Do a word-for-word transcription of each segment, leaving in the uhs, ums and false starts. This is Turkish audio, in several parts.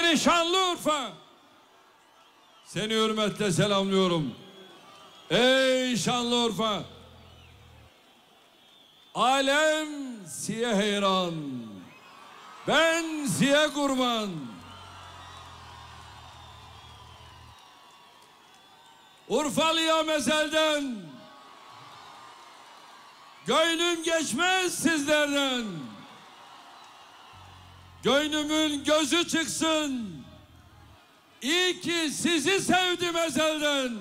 Ey Şanlıurfa! Seni hürmetle selamlıyorum. Ey Şanlıurfa! Alem siye heyran, ben siye kurban. Urfalı'ya mezelden, gönlüm geçmez sizlerden. Gönlümün gözü çıksın, İyi ki sizi sevdim ezelden.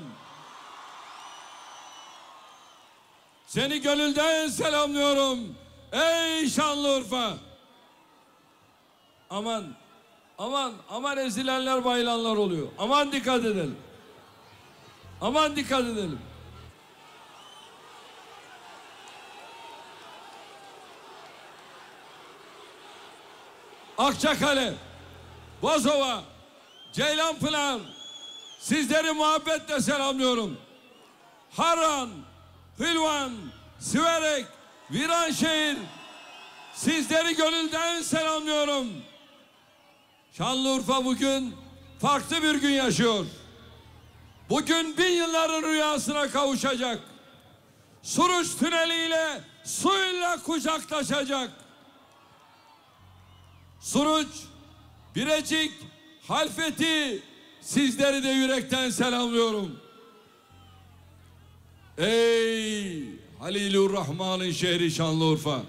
Seni gönülden selamlıyorum ey Şanlıurfa. Aman, aman, aman ezilenler bayılanlar oluyor. Aman dikkat edelim. Aman dikkat edelim. Akçakale, Bozova, Ceylanpınar, sizleri muhabbetle selamlıyorum. Harran, Hülvan, Siverek, Viranşehir, sizleri gönülden selamlıyorum. Şanlıurfa bugün farklı bir gün yaşıyor. Bugün bin yılların rüyasına kavuşacak. Suruç tüneliyle suyla kucaklaşacak. Suruç, Birecik, Halfeti, sizleri de yürekten selamlıyorum. Ey Halilur Rahman'ın şehri Şanlıurfa.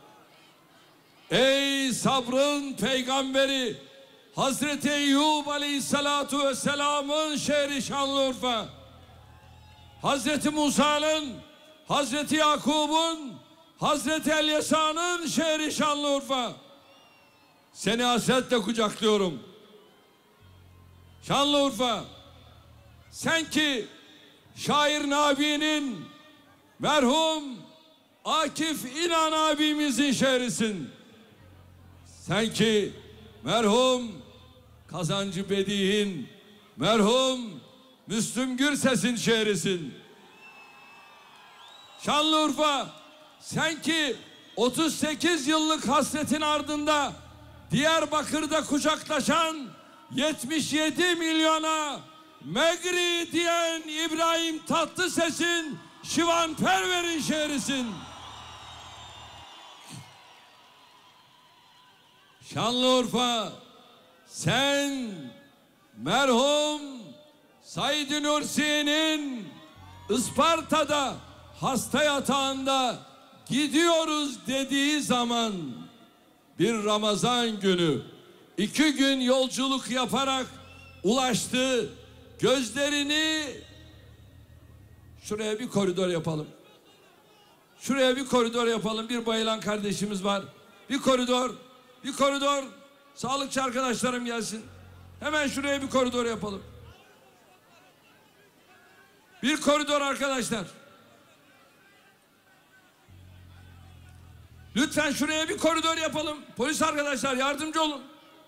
Ey sabrın peygamberi Hazreti Eyyub Aleyhisselatu Vesselam'ın şehri Şanlıurfa. Hazreti Musa'nın, Hazreti Yakub'un, Hazreti Elyasa'nın şehri Şanlıurfa. Seni hasretle kucaklıyorum. Şanlıurfa, sen ki şair Nabi'nin, merhum Akif İnan abimizin şehrisin. Sen ki merhum Kazancı Bedi'nin, merhum Müslüm Gürses'in şehrisin. Şanlıurfa, sen ki otuz sekiz yıllık hasretin ardında Diyarbakır'da kucaklaşan yetmiş yedi milyona Megri diyen İbrahim Tatlıses'in, Şivanperver'in şehrisin. Şanlıurfa, sen merhum Said Nursi'nin Isparta'da hasta yatağında gidiyoruz dediği zaman bir Ramazan günü iki gün yolculuk yaparak ulaştı. Gözlerini şuraya bir koridor yapalım. Şuraya bir koridor yapalım. Bir bayılan kardeşimiz var. Bir koridor, bir koridor. Sağlıkçı arkadaşlarım gelsin. Hemen şuraya bir koridor yapalım. Bir koridor arkadaşlar. Lütfen şuraya bir koridor yapalım. Polis arkadaşlar yardımcı olun.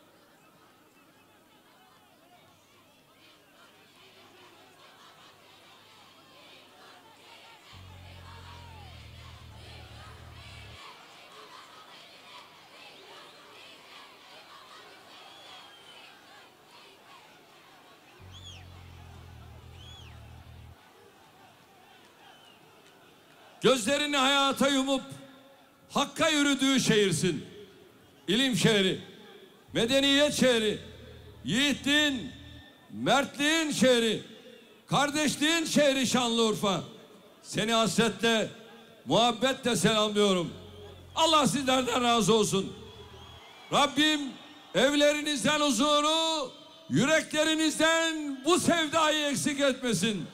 Gözlerini hayata yumup Hakka yürüdüğü şehirsin. İlim şehri, medeniyet şehri, yiğitliğin, mertliğin şehri, kardeşliğin şehri Şanlıurfa. Seni hasretle, muhabbetle selamlıyorum. Allah sizlerden razı olsun. Rabbim evlerinizden huzuru, yüreklerinizden bu sevdayı eksik etmesin.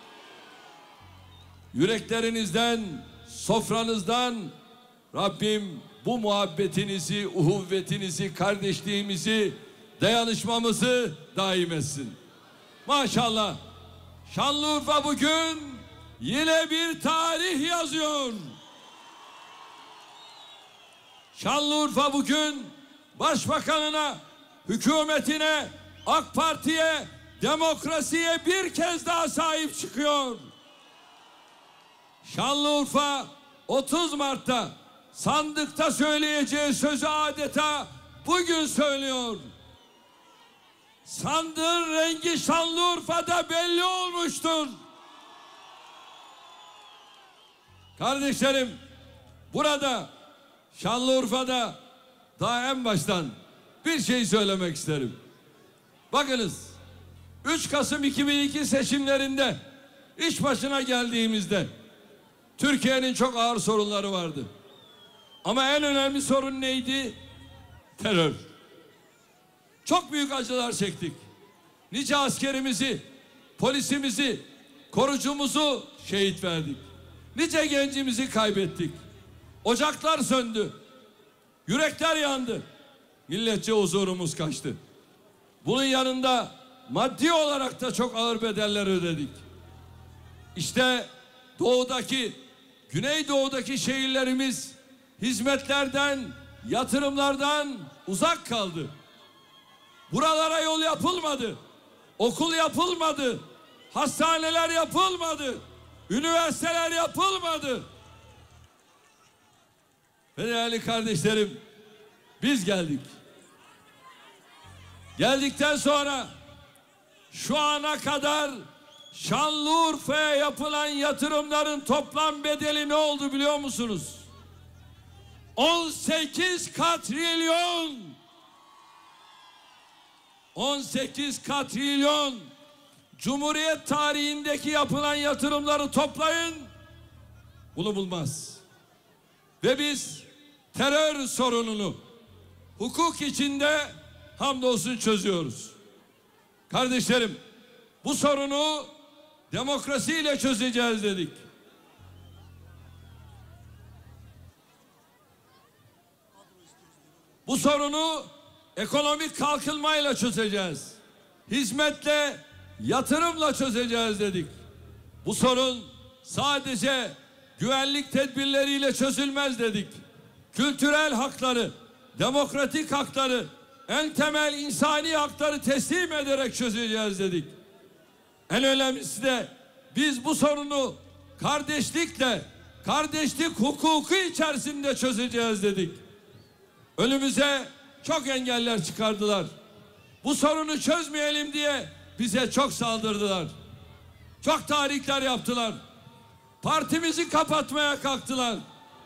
Yüreklerinizden, sofranızdan Rabbim bu muhabbetinizi, uhuvvetinizi, kardeşliğimizi, dayanışmamızı daim etsin. Maşallah. Şanlıurfa bugün yine bir tarih yazıyor. Şanlıurfa bugün başbakanına, hükümetine, AK Parti'ye, demokrasiye bir kez daha sahip çıkıyor. Şanlıurfa otuz Mart'ta sandıkta söyleyeceği sözü adeta bugün söylüyor. sandığın rengi Şanlıurfa'da belli olmuştur. Kardeşlerim, burada Şanlıurfa'da daha en baştan bir şey söylemek isterim. Bakınız, üç Kasım iki bin iki seçimlerinde iş başına geldiğimizde Türkiye'nin çok ağır sorunları vardı. Ama en önemli sorun neydi? Terör. Çok büyük acılar çektik. Nice askerimizi, polisimizi, korucumuzu şehit verdik. Nice gencimizi kaybettik. Ocaklar söndü. Yürekler yandı. Milletçe huzurumuz kaçtı. Bunun yanında maddi olarak da çok ağır bedeller ödedik. İşte doğudaki, güneydoğudaki şehirlerimiz hizmetlerden, yatırımlardan uzak kaldı. Buralara yol yapılmadı. Okul yapılmadı. Hastaneler yapılmadı. Üniversiteler yapılmadı. Ve değerli kardeşlerim, biz geldik. Geldikten sonra şu ana kadar Şanlıurfa'ya yapılan yatırımların toplam bedeli ne oldu biliyor musunuz? on sekiz katrilyon. on sekiz katrilyon. Cumhuriyet tarihindeki yapılan yatırımları toplayın, bunu bulmaz. Ve biz terör sorununu hukuk içinde hamdolsun çözüyoruz. Kardeşlerim, bu sorunu demokrasiyle çözeceğiz dedik. Bu sorunu ekonomik kalkınmayla çözeceğiz. Hizmetle, yatırımla çözeceğiz dedik. Bu sorun sadece güvenlik tedbirleriyle çözülmez dedik. Kültürel hakları, demokratik hakları, en temel insani hakları teslim ederek çözeceğiz dedik. En önemlisi de biz bu sorunu kardeşlikle, kardeşlik hukuku içerisinde çözeceğiz dedik. Önümüze çok engeller çıkardılar. Bu sorunu çözmeyelim diye bize çok saldırdılar. Çok tahrikler yaptılar. Partimizi kapatmaya kalktılar.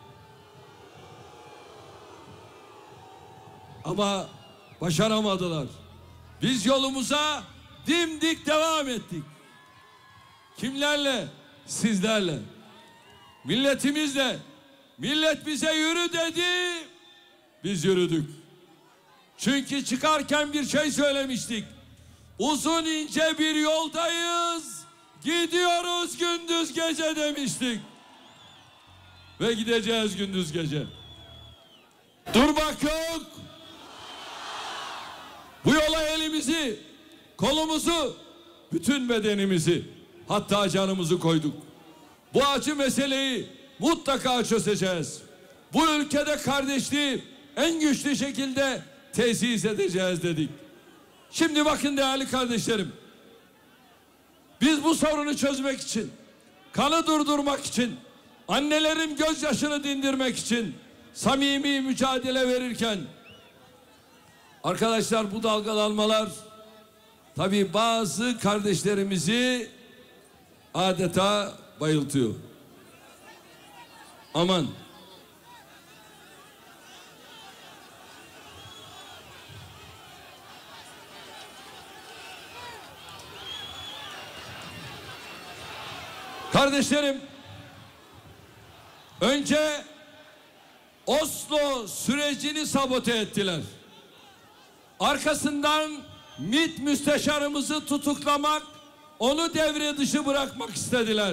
Ama başaramadılar. Biz yolumuza dimdik devam ettik. Kimlerle? Sizlerle. Milletimizle. Millet bize yürü dedi. Biz yürüdük. Çünkü çıkarken bir şey söylemiştik. Uzun ince bir yoldayız. Gidiyoruz gündüz gece demiştik. Ve gideceğiz gündüz gece. Durmak yok. Bu yola elimizi, kolumuzu, bütün bedenimizi, hatta canımızı koyduk. Bu acı meseleyi mutlaka çözeceğiz. Bu ülkede kardeşliği en güçlü şekilde tesis edeceğiz dedik. Şimdi bakın değerli kardeşlerim. Biz bu sorunu çözmek için, kanı durdurmak için, annelerin gözyaşını dindirmek için samimi mücadele verirken, arkadaşlar, bu dalgalanmalar tabii bazı kardeşlerimizi adeta bayıltıyor. Aman. Kardeşlerim, önce Oslo sürecini sabote ettiler. Arkasından MİT müsteşarımızı tutuklamak, onu devre dışı bırakmak istediler.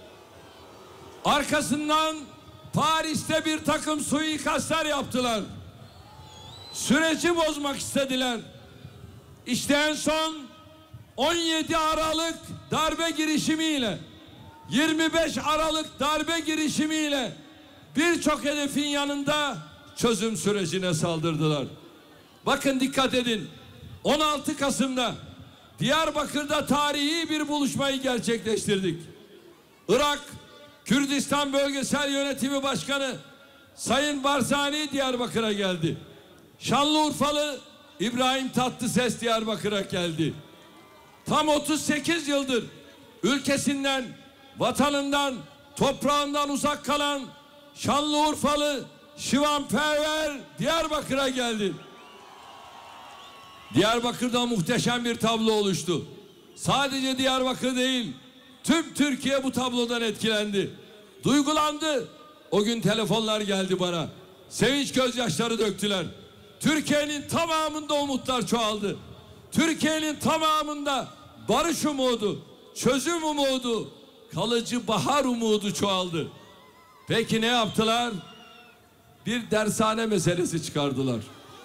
Arkasından Paris'te bir takım suikastlar yaptılar. Süreci bozmak istediler. İşte en son on yedi Aralık darbe girişimiyle, yirmi beş Aralık darbe girişimiyle birçok hedefin yanında çözüm sürecine saldırdılar. Bakın, dikkat edin. on altı Kasım'da Diyarbakır'da tarihi bir buluşmayı gerçekleştirdik. Irak Kürdistan Bölgesel Yönetimi Başkanı Sayın Barzani Diyarbakır'a geldi. Şanlıurfalı İbrahim Tatlıses Diyarbakır'a geldi. Tam otuz sekiz yıldır ülkesinden, vatanından, toprağından uzak kalan Şanlıurfalı Şivanperver Diyarbakır'a geldi. Diyarbakır'da muhteşem bir tablo oluştu. Sadece Diyarbakır değil, tüm Türkiye bu tablodan etkilendi. Duygulandı. O gün telefonlar geldi bana. Sevinç gözyaşları döktüler. Türkiye'nin tamamında umutlar çoğaldı. Türkiye'nin tamamında barış umudu, çözüm umudu, kalıcı bahar umudu çoğaldı. Peki ne yaptılar? Bir dershane meselesi çıkardılar.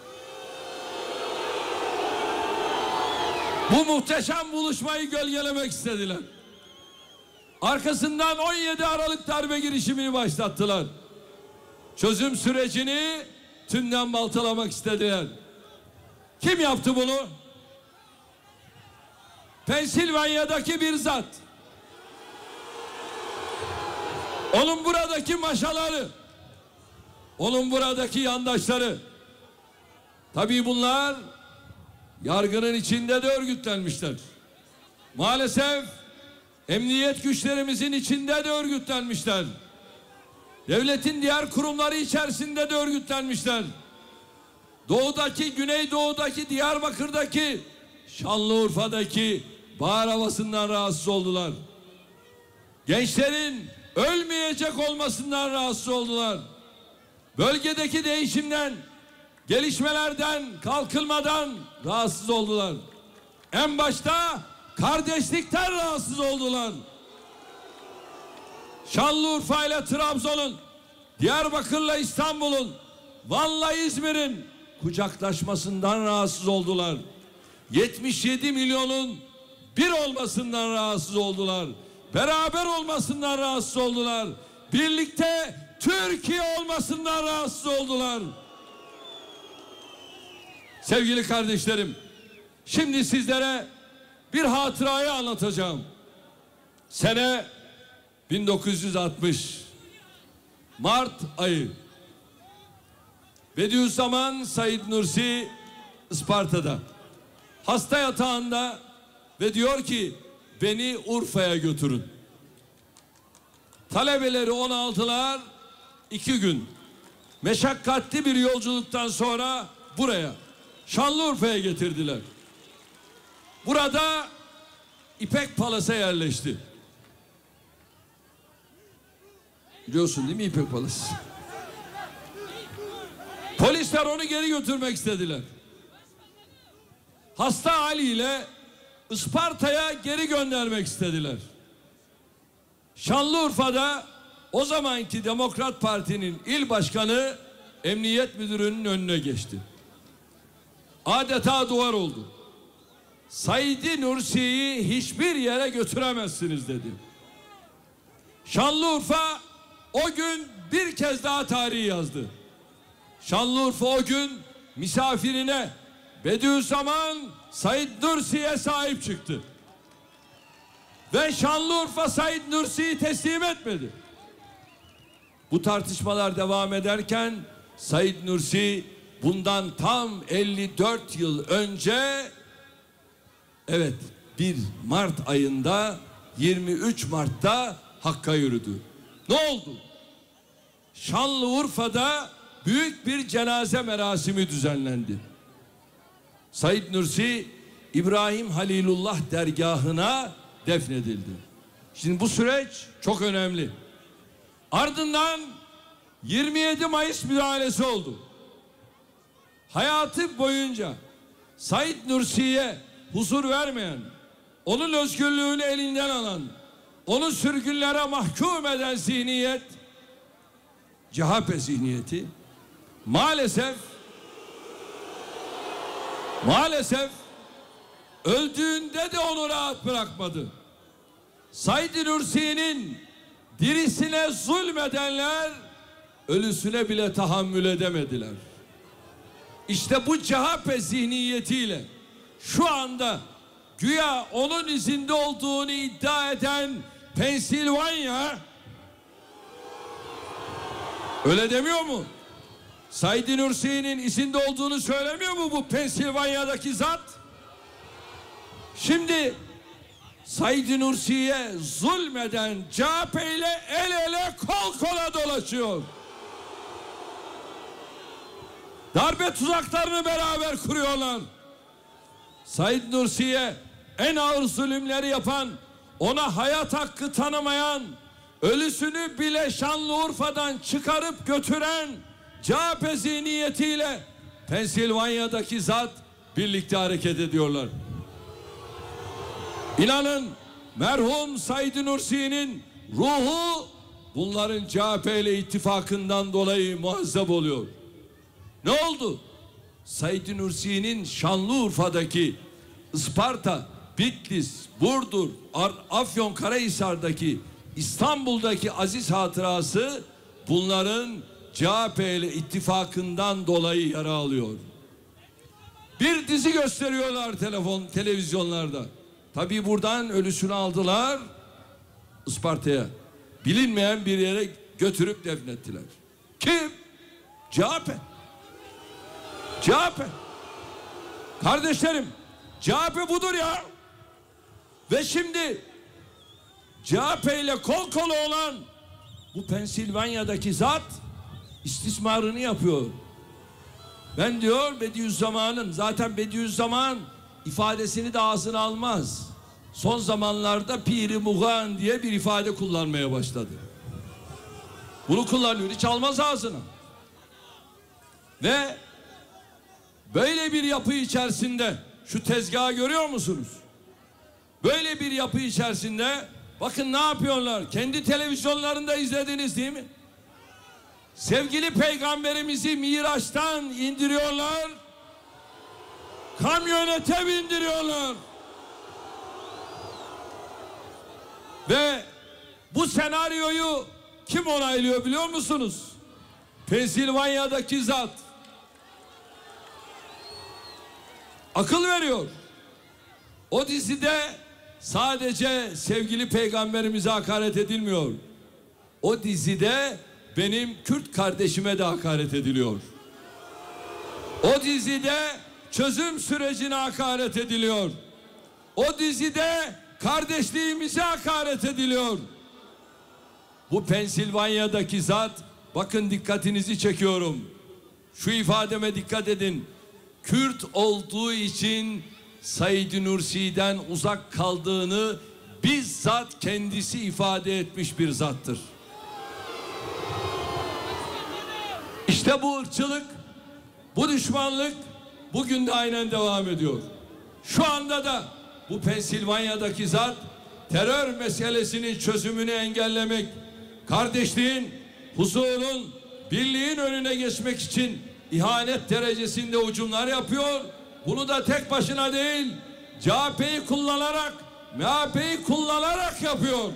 Bu muhteşem buluşmayı gölgelemek istediler. Arkasından on yedi Aralık darbe girişimini başlattılar. Çözüm sürecini tümden baltalamak istediler. Kim yaptı bunu? Pensilvanya'daki bir zat. Onun buradaki maşaları, onun buradaki yandaşları. Tabii bunlar yargının içinde de örgütlenmişler. Maalesef emniyet güçlerimizin içinde de örgütlenmişler. Devletin diğer kurumları içerisinde de örgütlenmişler. Doğudaki, Güneydoğu'daki, Diyarbakır'daki, Şanlıurfa'daki bahar havasından rahatsız oldular. Gençlerin ölmeyecek olmasından rahatsız oldular. Bölgedeki değişimden, gelişmelerden, kalkınmadan rahatsız oldular. En başta kardeşlikten rahatsız oldular. Şanlıurfa ile Trabzon'un, Diyarbakır'la İstanbul'un, Van'la İzmir'in kucaklaşmasından rahatsız oldular. yetmiş yedi milyonun bir olmasından rahatsız oldular. Beraber olmasından rahatsız oldular. Birlikte Türkiye olmasından rahatsız oldular. Sevgili kardeşlerim, şimdi sizlere bir hatırayı anlatacağım. Sene bin dokuz yüz altmış Mart ayı. Bediüzzaman Said Nursi Isparta'da hasta yatağında ve diyor ki beni Urfa'ya götürün. Talebeleri on altılar, iki gün meşakkatli bir yolculuktan sonra buraya Şanlıurfa'ya getirdiler. Burada İpek Palas'a yerleşti. Biliyorsun değil mi İpek Palas? Polisler onu geri götürmek istediler. Hasta haliyle Isparta'ya geri göndermek istediler. Şanlıurfa'da o zamanki Demokrat Parti'nin il başkanı emniyet müdürünün önüne geçti. Adeta duvar oldu. Said Nursi'yi hiçbir yere götüremezsiniz dedi. Şanlıurfa o gün bir kez daha tarihi yazdı. Şanlıurfa o gün misafirine Bediüzzaman Said Nursi'ye sahip çıktı. Ve Şanlıurfa Said Nursi'yi teslim etmedi. Bu tartışmalar devam ederken Said Nursi bundan tam elli dört yıl önce, evet, bir Mart ayında yirmi üç Mart'ta Hakk'a yürüdü. Ne oldu? Şanlıurfa'da büyük bir cenaze merasimi düzenlendi. Said Nursi İbrahim Halilullah dergahına defnedildi. Şimdi bu süreç çok önemli. Ardından yirmi yedi Mayıs müdahalesi oldu. Hayatı boyunca Said Nursi'ye huzur vermeyen, onun özgürlüğünü elinden alan, onu sürgünlere mahkum eden zihniyet, C H P zihniyeti maalesef maalesef öldüğünde de onu rahat bırakmadı. Said Nursi'nin dirisine zulmedenler ölüsüne bile tahammül edemediler. İşte bu C H P zihniyetiyle şu anda güya onun izinde olduğunu iddia eden Pensilvanya öyle demiyor mu? Said Nursi'nin izinde olduğunu söylemiyor mu bu Pensilvanya'daki zat? Şimdi Said Nursi'ye zulmeden C H P ile el ele kol kola dolaşıyor. Darbe tuzaklarını beraber kuruyorlar. Said Nursi'ye en ağır zulümleri yapan, ona hayat hakkı tanımayan, ölüsünü bile Şanlıurfa'dan çıkarıp götüren C H P zihniyetiyle Pensilvanya'daki zat birlikte hareket ediyorlar. İnanın merhum Said Nursi'nin ruhu bunların C H P ile ittifakından dolayı muazzab oluyor. Ne oldu? Said Nursi'nin Şanlıurfa'daki, Isparta, Bitlis, Burdur, Afyonkarahisar'daki, İstanbul'daki aziz hatırası bunların C H P ile ittifakından dolayı yara alıyor. Bir dizi gösteriyorlar telefon, televizyonlarda. Tabii buradan ölüsünü aldılar Isparta'ya. Bilinmeyen bir yere götürüp defnettiler. Kim? C H P. C H P. Kardeşlerim, C H P budur ya. Ve şimdi C H P ile kol kola olan bu Pensilvanya'daki zat istismarını yapıyor. Ben diyor Bediüzzaman'ın, zaten Bediüzzaman ifadesini de ağzına almaz. Son zamanlarda piri mugan diye bir ifade kullanmaya başladı. Bunu kullanıyor, hiç almaz ağzına. Ve böyle bir yapı içerisinde şu tezgahı görüyor musunuz? Böyle bir yapı içerisinde bakın ne yapıyorlar? Kendi televizyonlarında izlediniz değil mi? Sevgili peygamberimizi Miraç'tan indiriyorlar. Kamyonete bindiriyorlar. Ve bu senaryoyu kim onaylıyor biliyor musunuz? Pensilvanya'daki zat. Akıl veriyor. O dizide sadece sevgili peygamberimize hakaret edilmiyor. O dizide benim Kürt kardeşime de hakaret ediliyor. O dizide çözüm sürecine hakaret ediliyor. O dizide kardeşliğimize hakaret ediliyor. Bu Pensilvanya'daki zat, bakın dikkatinizi çekiyorum. Şu ifademe dikkat edin. Kürt olduğu için Said Nursi'den uzak kaldığını bizzat kendisi ifade etmiş bir zattır. İşte bu ırkçılık, bu düşmanlık bugün de aynen devam ediyor. Şu anda da bu Pensilvanya'daki zat terör meselesinin çözümünü engellemek, kardeşliğin, huzurun, birliğin önüne geçmek için ihanet derecesinde hücumlar yapıyor. Bunu da tek başına değil, C H P'yi kullanarak, M H P'yi kullanarak yapıyor.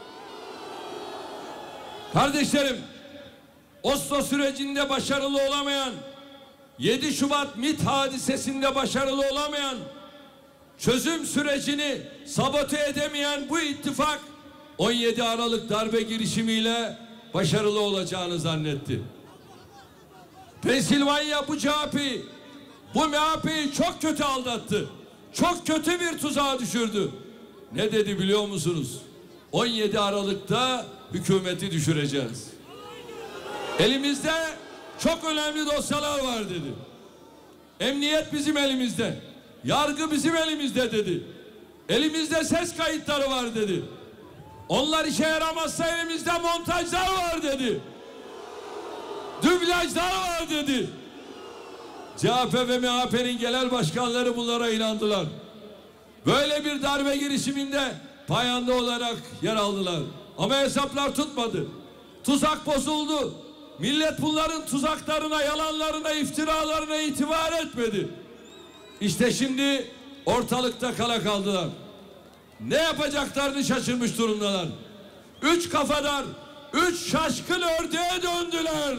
Kardeşlerim, Oslo sürecinde başarılı olamayan, yedi Şubat MİT hadisesinde başarılı olamayan, çözüm sürecini sabote edemeyen bu ittifak on yedi Aralık darbe girişimiyle başarılı olacağını zannetti. Pensilvanya bu C H P'yi, bu M H P'yi çok kötü aldattı. Çok kötü bir tuzağa düşürdü. Ne dedi biliyor musunuz? on yedi Aralık'ta hükümeti düşüreceğiz. Elimizde çok önemli dosyalar var dedi. Emniyet bizim elimizde. Yargı bizim elimizde dedi. Elimizde ses kayıtları var dedi. Onlar işe yaramazsa elimizde montajlar var dedi. Dublajlar var dedi. C H P ve M H P'nin genel başkanları bunlara inandılar. Böyle bir darbe girişiminde payanda olarak yer aldılar. Ama hesaplar tutmadı. Tuzak bozuldu. Millet bunların tuzaklarına, yalanlarına, iftiralarına itibar etmedi. İşte şimdi ortalıkta kala kaldılar. Ne yapacaklarını şaşırmış durumdalar. Üç kafadar, üç şaşkın ördeğe döndüler.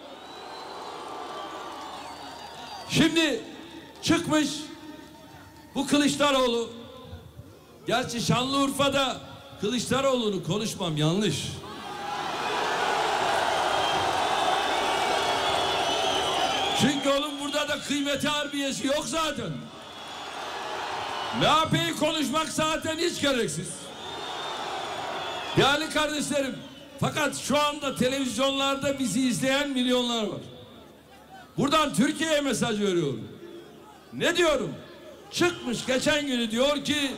Şimdi çıkmış bu Kılıçdaroğlu. Gerçi Şanlıurfa'da Kılıçdaroğlu'nu konuşmam yanlış. Çünkü onun burada da kıymeti harbiyesi yok zaten. M H P'yi konuşmak zaten hiç gereksiz. Değerli kardeşlerim, fakat şu anda televizyonlarda bizi izleyen milyonlar var. Buradan Türkiye'ye mesaj veriyorum. Ne diyorum? Çıkmış geçen günü diyor ki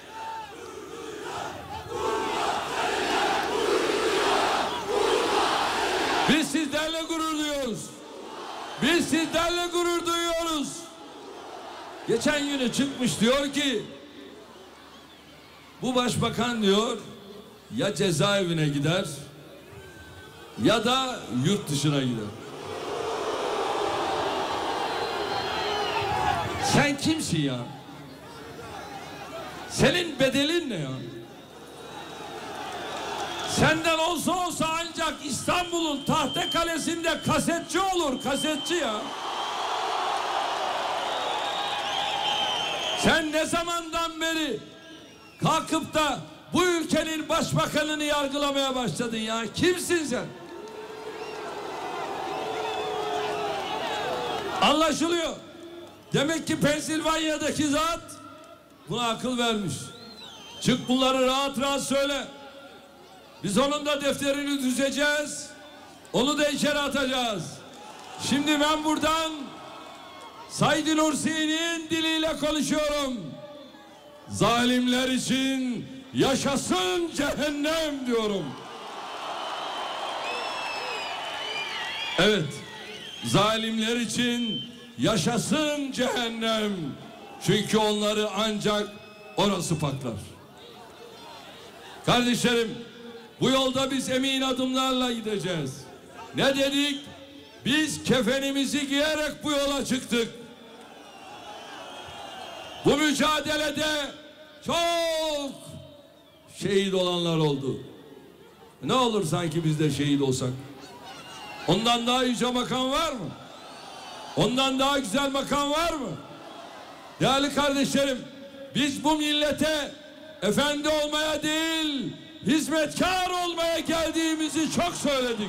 biz sizlerle gurur duyuyoruz. Biz sizlerle gurur duyuyoruz. Geçen günü çıkmış diyor ki bu başbakan diyor ya cezaevine gider ya da yurt dışına gider. Sen kimsin ya? Senin bedelin ne ya? Senden olsa olsa ancak İstanbul'un Tahtakale'sinde kasetçi olur, kasetçi ya. Sen ne zamandan beri kalkıp da bu ülkenin başbakanını yargılamaya başladın ya? Kimsin sen? Anlaşılıyor. Demek ki Pensilvanya'daki zat buna akıl vermiş. Çık bunları rahat rahat söyle. Biz onun da defterini düzeceğiz. Onu da içeri atacağız. Şimdi ben buradan Said Nursi'nin diliyle konuşuyorum. Zalimler için yaşasın cehennem diyorum. Evet, zalimler için yaşasın cehennem. Çünkü onları ancak orası paklar. Kardeşlerim, bu yolda biz emin adımlarla gideceğiz. Ne dedik? Biz kefenimizi giyerek bu yola çıktık. Bu mücadelede çok şehit olanlar oldu. Ne olur sanki biz de şehit olsak? Ondan daha yüce makam var mı? Ondan daha güzel makam var mı? Değerli kardeşlerim, biz bu millete efendi olmaya değil, hizmetkar olmaya geldiğimizi çok söyledik.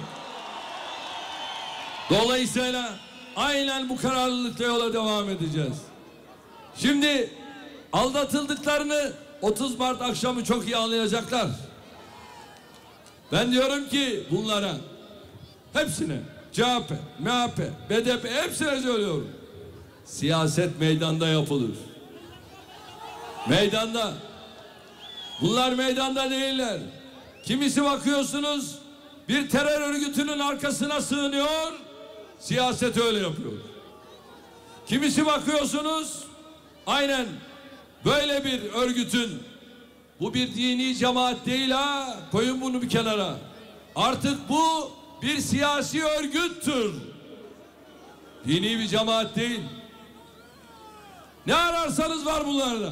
Dolayısıyla aynen bu kararlılıkla yola devam edeceğiz. Şimdi aldatıldıklarını otuz Mart akşamı çok iyi anlayacaklar. Ben diyorum ki bunlara, hepsine, C H P, M H P, B D P hepsine söylüyorum. Siyaset meydanda yapılır. Meydanda. Bunlar meydanda değiller. Kimisi bakıyorsunuz bir terör örgütünün arkasına sığınıyor, siyaset öyle yapıyor. Kimisi bakıyorsunuz aynen böyle bir örgütün, bu bir dini cemaat değil ha, koyun bunu bir kenara. Artık bu bir siyasi örgüttür. Dini bir cemaat değil. Ne ararsanız var bunlarda.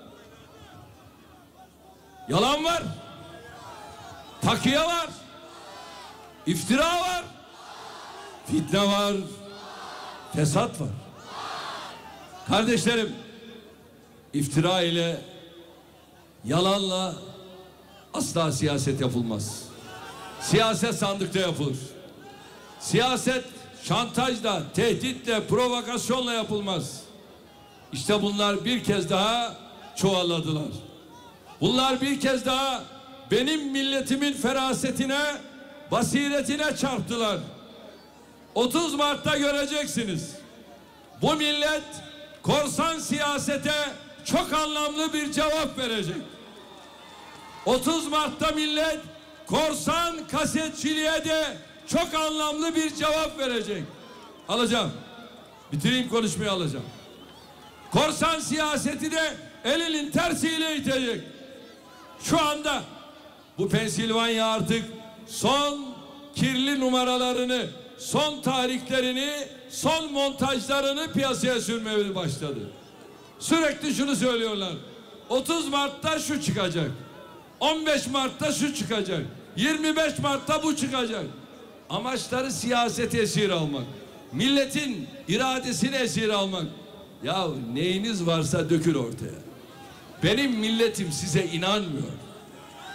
Yalan var. Takiye var. İftira var. Fitne var. Fesat var. Kardeşlerim, iftira ile, yalanla asla siyaset yapılmaz. Siyaset sandıkta yapılır. Siyaset şantajla, tehditle, provokasyonla yapılmaz. İşte bunlar bir kez daha çuvalladılar. Bunlar bir kez daha benim milletimin ferasetine, basiretine çarptılar. otuz Mart'ta göreceksiniz. Bu millet korsan siyasete çok anlamlı bir cevap verecek. otuz Mart'ta millet korsan kasetçiliğe de çok anlamlı bir cevap verecek. Alacağım. Bitireyim konuşmayı, alacağım. Korsan siyaseti de elinin tersiyle itecek. Şu anda bu Pensilvanya artık son kirli numaralarını, son tarihlerini, son montajlarını piyasaya sürmeye başladı. Sürekli şunu söylüyorlar. otuz Mart'ta şu çıkacak. on beş Mart'ta şu çıkacak. yirmi beş Mart'ta bu çıkacak. Amaçları siyaset esir almak. Milletin iradesini esir almak. Ya neyiniz varsa dökül ortaya. Benim milletim size inanmıyor.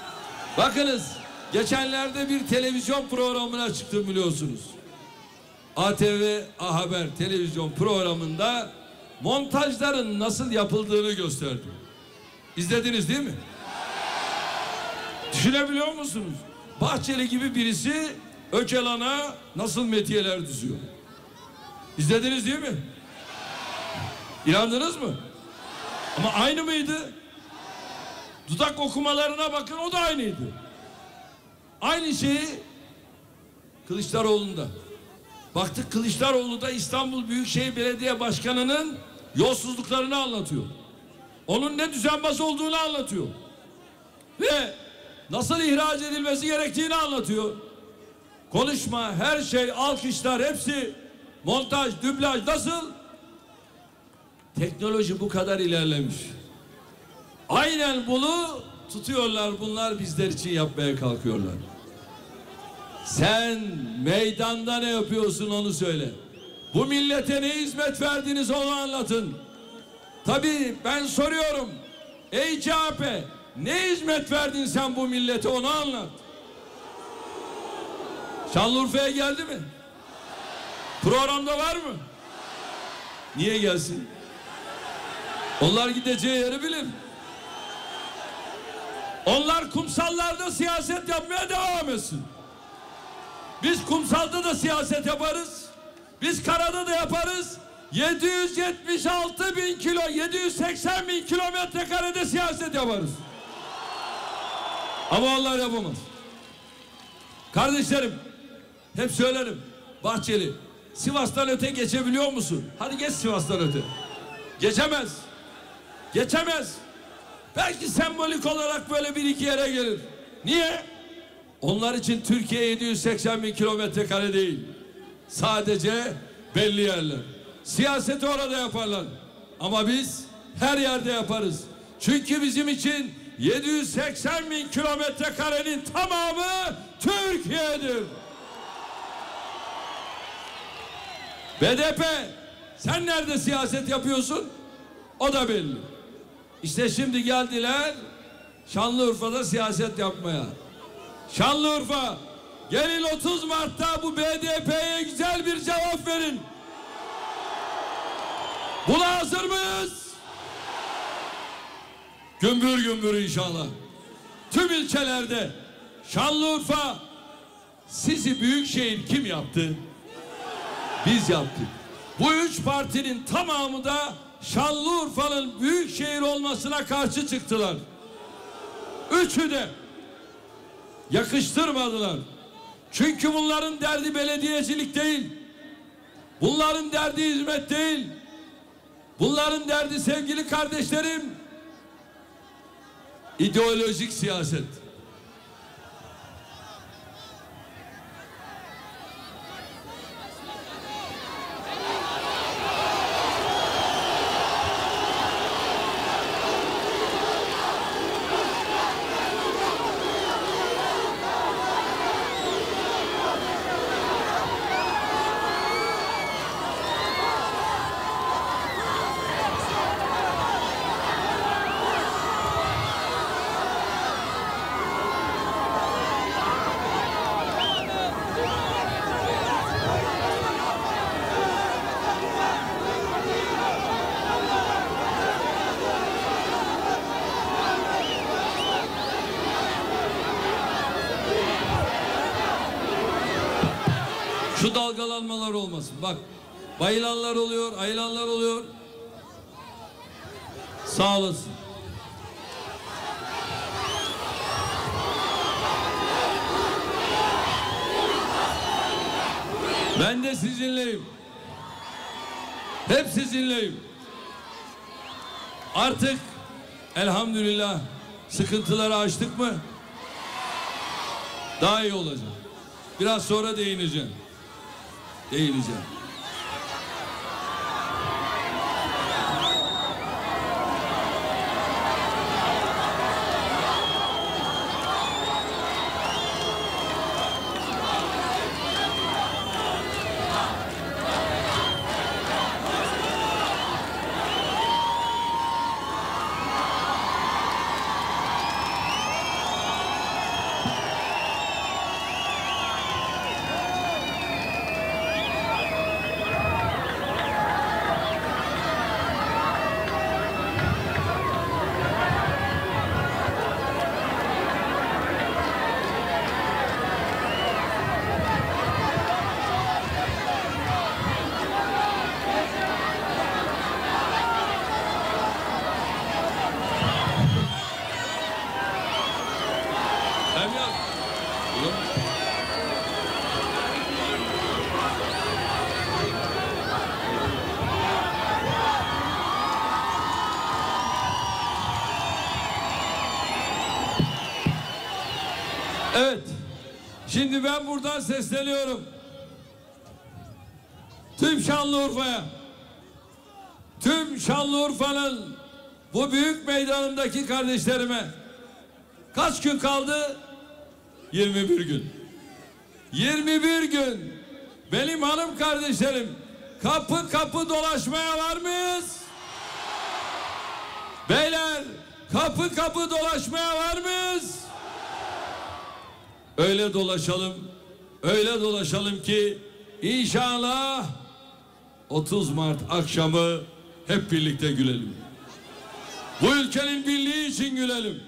Bakınız, geçenlerde bir televizyon programına çıktım biliyorsunuz. A T V A Haber televizyon programında montajların nasıl yapıldığını gösterdi. İzlediniz değil mi? Düşünebiliyor musunuz? Bahçeli gibi birisi Öcalan'a nasıl metiyeler düzüyor. İzlediniz değil mi? İnandınız mı? Ama aynı mıydı? Dudak okumalarına bakın, o da aynıydı. Aynı şeyi Kılıçdaroğlu'nda. Baktık Kılıçdaroğlu da İstanbul Büyükşehir Belediye Başkanı'nın yolsuzluklarını anlatıyor. Onun ne düzenbaz olduğunu anlatıyor. Ve nasıl ihraç edilmesi gerektiğini anlatıyor. Konuşma, her şey, alkışlar, hepsi montaj, dublaj nasıl? Teknoloji bu kadar ilerlemiş. Aynen bunu tutuyorlar, bunlar bizler için yapmaya kalkıyorlar. Sen meydanda ne yapıyorsun onu söyle. Bu millete ne hizmet verdiniz onu anlatın. Tabii ben soruyorum. Ey C H P, ne hizmet verdin sen bu millete onu anlat. Şanlıurfa'ya geldi mi? Programda var mı? Niye gelsin? Onlar gideceği yeri bilir. Onlar kumsallarda siyaset yapmaya devam etsin. Biz kumsalda da siyaset yaparız. Biz karada da yaparız. yedi yüz yetmiş altı bin kilo, yedi yüz seksen bin kilometre karede siyaset yaparız. Ama onlar yapamaz. Kardeşlerim, hep söylerim. Bahçeli, Sivas'tan öte geçebiliyor musun? Hadi geç Sivas'tan öte. Geçemez. Geçemez. Belki sembolik olarak böyle bir iki yere gelir. Niye? Onlar için Türkiye yedi yüz seksen bin kilometre kare değil. Sadece belli yerler. Siyaseti orada yaparlar. Ama biz her yerde yaparız. Çünkü bizim için yedi yüz seksen bin kilometre karenin tamamı Türkiye'dir. B D P, sen nerede siyaset yapıyorsun? O da belli. İşte şimdi geldiler Şanlıurfa'da siyaset yapmaya. Şanlıurfa, gelin otuz Mart'ta bu B D P'ye güzel bir cevap verin. Buna hazır mıyız? Gümbür gümbür inşallah. Tüm ilçelerde Şanlıurfa, sizi büyükşehir kim yaptı? Biz yaptık. Bu üç partinin tamamı da Şanlıurfa'nın büyükşehir olmasına karşı çıktılar. Üçü de yakıştırmadılar. Çünkü bunların derdi belediyecilik değil. Bunların derdi hizmet değil. Bunların derdi sevgili kardeşlerim, ideolojik siyaset. Şu dalgalanmalar olmasın. Bak, bayılanlar oluyor, ayılanlar oluyor. Sağ olasın. Ben de sizinleyim. Hep sizinleyim. Artık elhamdülillah sıkıntıları aştık mı? Daha iyi olacak. Biraz sonra değineceğim. Değineceğim. Evet. Şimdi ben buradan sesleniyorum. Tüm Şanlıurfa'ya, tüm Şanlıurfa'nın bu büyük meydanındaki kardeşlerime kaç gün kaldı? yirmi bir gün. yirmi bir gün. Benim hanım kardeşlerim, kapı kapı dolaşmaya var mıyız? Beyler, kapı kapı dolaşmaya var mıyız? Öyle dolaşalım, öyle dolaşalım ki inşallah otuz Mart akşamı hep birlikte gülelim. Bu ülkenin birliği için gülelim.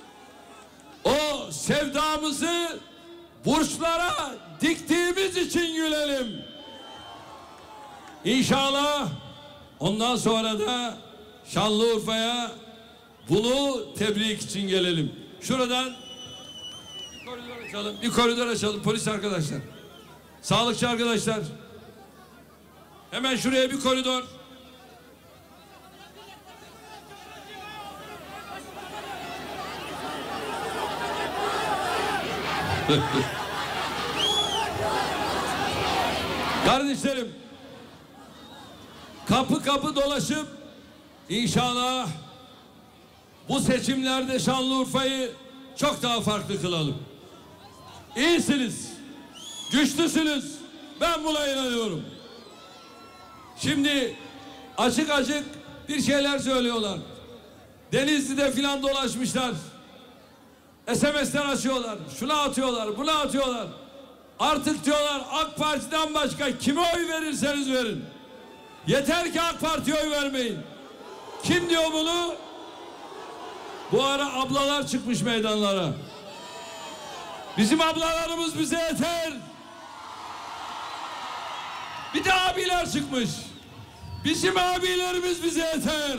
O sevdamızı burçlara diktiğimiz için gülelim. İnşallah ondan sonra da Şanlıurfa'ya bunu tebrik için gelelim. Şuradan bir koridor açalım, bir koridor açalım polis arkadaşlar. Sağlıkçı arkadaşlar. Hemen şuraya bir koridor. Kardeşlerim, kapı kapı dolaşıp inşallah bu seçimlerde Şanlıurfa'yı çok daha farklı kılalım. İyisiniz, güçlüsünüz. Ben buna inanıyorum. Şimdi açık açık bir şeyler söylüyorlar. Denizli'de filan dolaşmışlar. S M S'ler açıyorlar. Şuna atıyorlar, buna atıyorlar. Artık diyorlar AK Parti'den başka kime oy verirseniz verin. Yeter ki AK Parti'ye oy vermeyin. Kim diyor bunu? Bu ara ablalar çıkmış meydanlara. Bizim ablalarımız bize yeter. Bir de abiler çıkmış. Bizim abilerimiz bize yeter.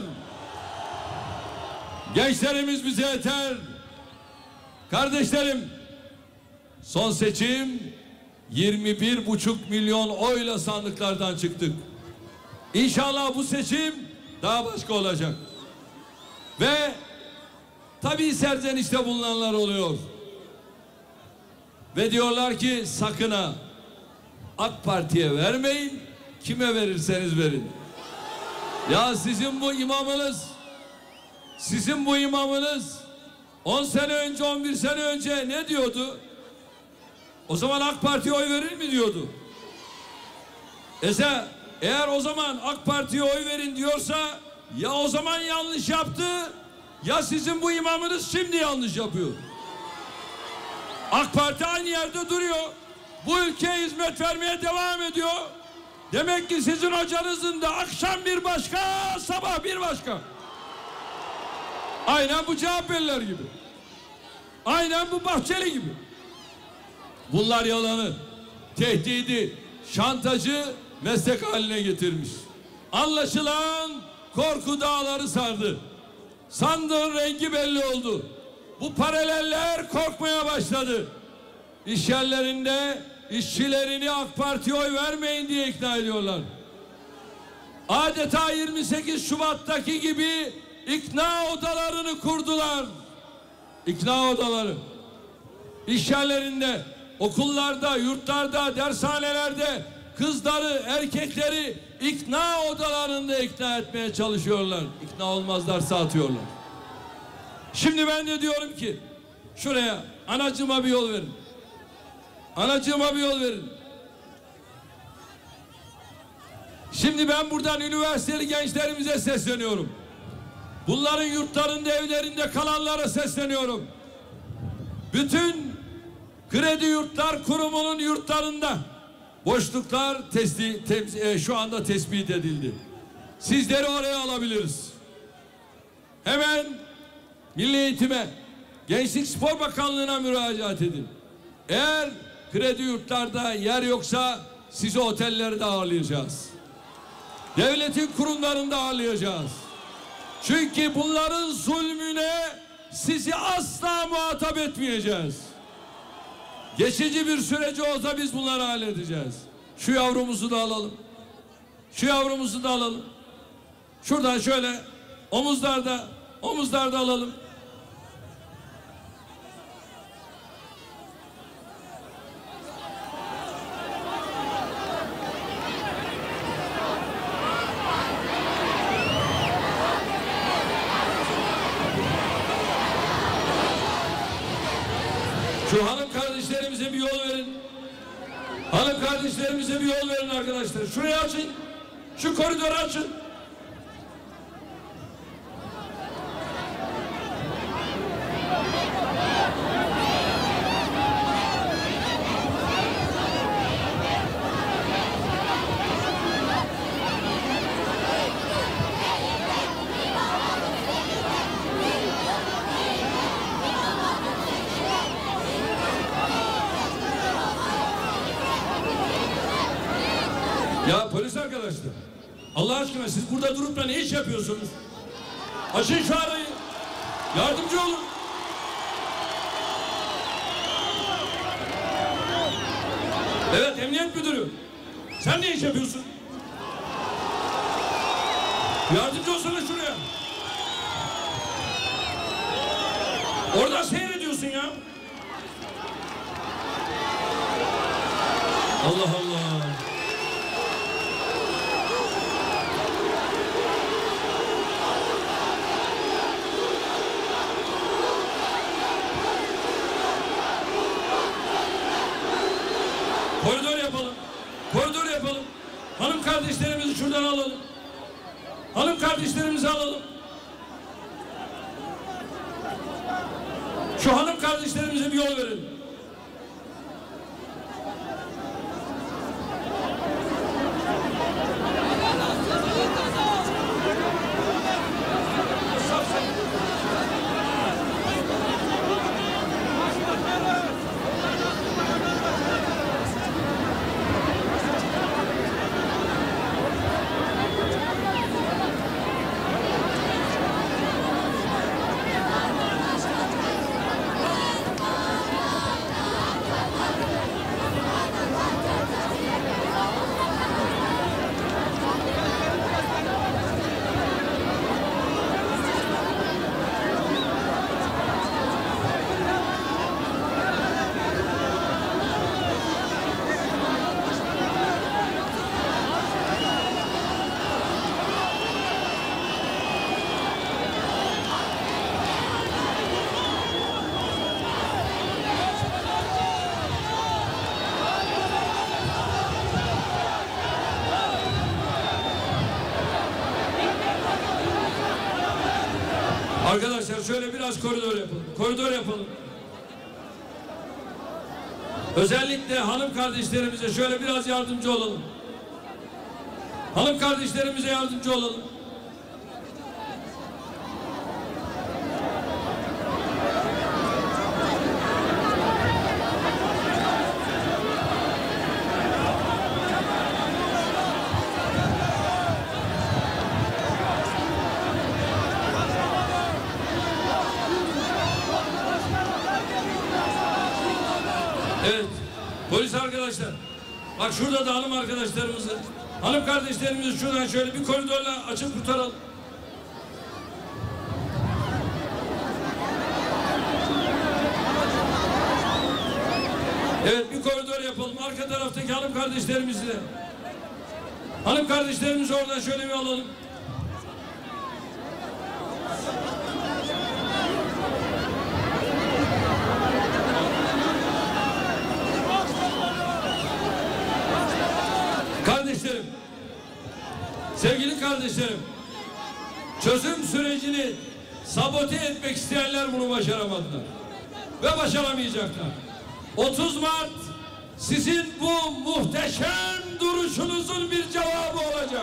Gençlerimiz bize yeter. Kardeşlerim, son seçim yirmi bir buçuk milyon oyla sandıklardan çıktık. İnşallah bu seçim daha başka olacak. Ve tabii serzenişte bulunanlar oluyor. Ve diyorlar ki sakın ha AK Parti'ye vermeyin, kime verirseniz verin. Ya sizin bu imamınız, sizin bu imamınız on sene önce, on bir sene önce ne diyordu? O zaman AK Parti'ye oy verir mi diyordu? Ese eğer o zaman AK Parti'ye oy verin diyorsa ya o zaman yanlış yaptı ya sizin bu imamınız şimdi yanlış yapıyor. AK Parti aynı yerde duruyor. Bu ülkeye hizmet vermeye devam ediyor. Demek ki sizin hocanızın da akşam bir başka, sabah bir başka. Aynen bu C H P'liler gibi. Aynen bu Bahçeli gibi. Bunlar yalanı, tehdidi, şantajı meslek haline getirmiş. Anlaşılan korku dağları sardı. Sandığın rengi belli oldu. Bu paraleller korkmaya başladı. İş yerlerinde işçilerini AK Parti'ye oy vermeyin diye ikna ediyorlar. Adeta yirmi sekiz Şubat'taki gibi ikna odalarını kurdular. İkna odaları. İş yerlerinde, okullarda, yurtlarda, dershanelerde kızları, erkekleri ikna odalarında ikna etmeye çalışıyorlar. İkna olmazlarsa atıyorlar. Şimdi ben de diyorum ki şuraya anacığıma bir yol verin. Anacığıma bir yol verin. Şimdi ben buradan üniversiteli gençlerimize sesleniyorum. Bunların yurtlarında, evlerinde kalanlara sesleniyorum. Bütün Kredi Yurtlar Kurumu'nun yurtlarında boşluklar testi, te, e, şu anda tespit edildi. Sizleri oraya alabiliriz. Hemen Milli Eğitim'e, Gençlik Spor Bakanlığı'na müracaat edin. Eğer kredi yurtlarda yer yoksa sizi otellerde ağırlayacağız. Devletin kurumlarında ağırlayacağız. Çünkü bunların zulmüne sizi asla muhatap etmeyeceğiz. Geçici bir süreci olsa biz bunları halledeceğiz. Şu yavrumuzu da alalım. Şu yavrumuzu da alalım. Şuradan şöyle omuzlarda, omuzlarda alalım. Şu hanım kardeşlerimize bir yol verin. Hanım kardeşlerimize bir yol verin arkadaşlar. Şurayı açın. Şu koridoru açın. Ya polis arkadaşlar, Allah aşkına siz burada durup da ne iş yapıyorsunuz? Açın şu arayı, yardımcı olun. Evet, emniyet müdürü, sen ne iş yapıyorsun? Yardımcı olsana şuraya. Oradan seyrediyorsun ya. Allah Allah. Koridor yapalım. Koridor yapalım. Hanım kardeşlerimizi şuradan alalım. Hanım kardeşlerimizi alalım. Şu hanım kardeşlerimize bir yol verelim. Arkadaşlar şöyle biraz koridor yapalım. Koridor yapalım. Özellikle hanım kardeşlerimize şöyle biraz yardımcı olalım. Hanım kardeşlerimize yardımcı olalım. Evet, polis arkadaşlar, bak şurada da hanım arkadaşlarımızı, hanım kardeşlerimizi şuradan şöyle bir koridorla açıp kurtaralım. Evet, bir koridor yapalım. Arka taraftaki hanım kardeşlerimizi de. Hanım kardeşlerimizi oradan şöyle bir alalım. Kardeşlerim, sevgili kardeşlerim, çözüm sürecini sabote etmek isteyenler bunu başaramadılar ve başaramayacaklar. otuz Mart sizin bu muhteşem duruşunuzun bir cevabı olacak.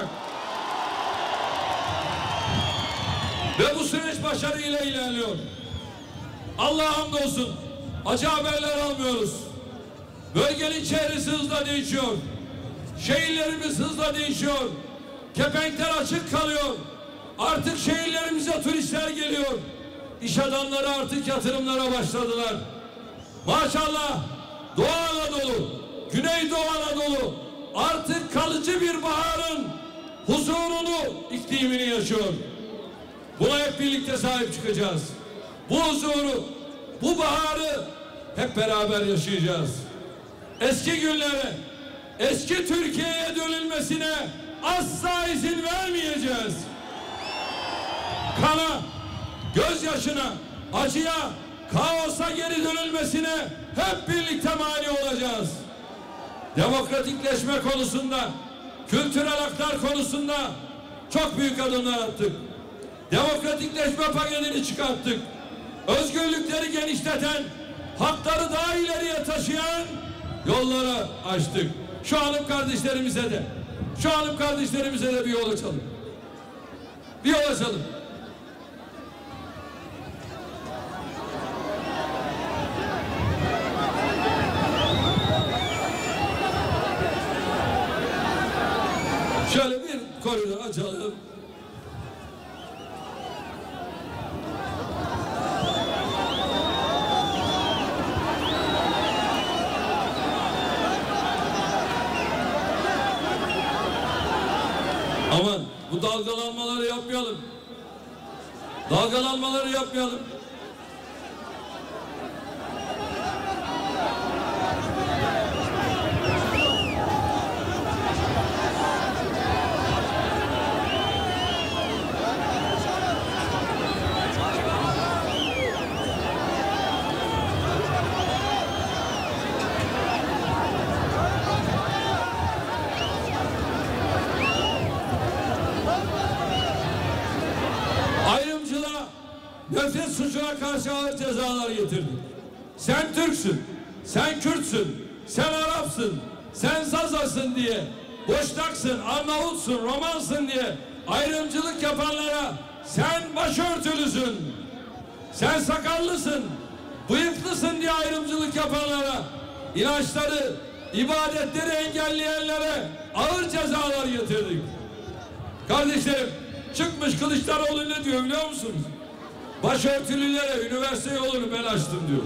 Ve bu süreç başarıyla ilerliyor. Allah'a hamdolsun, acı haberler almıyoruz. Bölgenin çehresi hızla değişiyor. Şehirlerimiz hızla değişiyor. Kepenkler açık kalıyor. Artık şehirlerimize turistler geliyor. İş adamları artık yatırımlara başladılar. Maşallah Doğu Anadolu, Güneydoğu Anadolu artık kalıcı bir baharın huzurunu, iklimini yaşıyor. Buna hep birlikte sahip çıkacağız. Bu huzuru, bu baharı hep beraber yaşayacağız. Eski günlere, eski Türkiye'ye dönülmesine asla izin vermeyeceğiz. Kana, gözyaşına, acıya, kaosa geri dönülmesine hep birlikte mani olacağız. Demokratikleşme konusunda, kültürel haklar konusunda çok büyük adımlar attık. Demokratikleşme paketini çıkarttık. Özgürlükleri genişleten, hakları daha ileriye taşıyan yolları açtık. Şu hanım kardeşlerimize de, şu hanım kardeşlerimize de bir yol açalım. Bir yol açalım. Şöyle bir koridor açalım. Aman bu dalgalanmaları yapmayalım. Dalgalanmaları yapmayalım. Nefret suçuna karşı ağır cezalar getirdik. Sen Türksün, sen Kürtsün, sen Arapsın, sen Zazasın diye, Boşnaksın, Arnavutsun, Romansın diye ayrımcılık yapanlara sen başörtülüsün, sen sakallısın, bıyıklısın diye ayrımcılık yapanlara, inançları, ibadetleri engelleyenlere ağır cezalar getirdik. Kardeşlerim, çıkmış Kılıçdaroğlu ne diyor biliyor musunuz? Başörtülülere üniversite yolunu ben açtım diyor.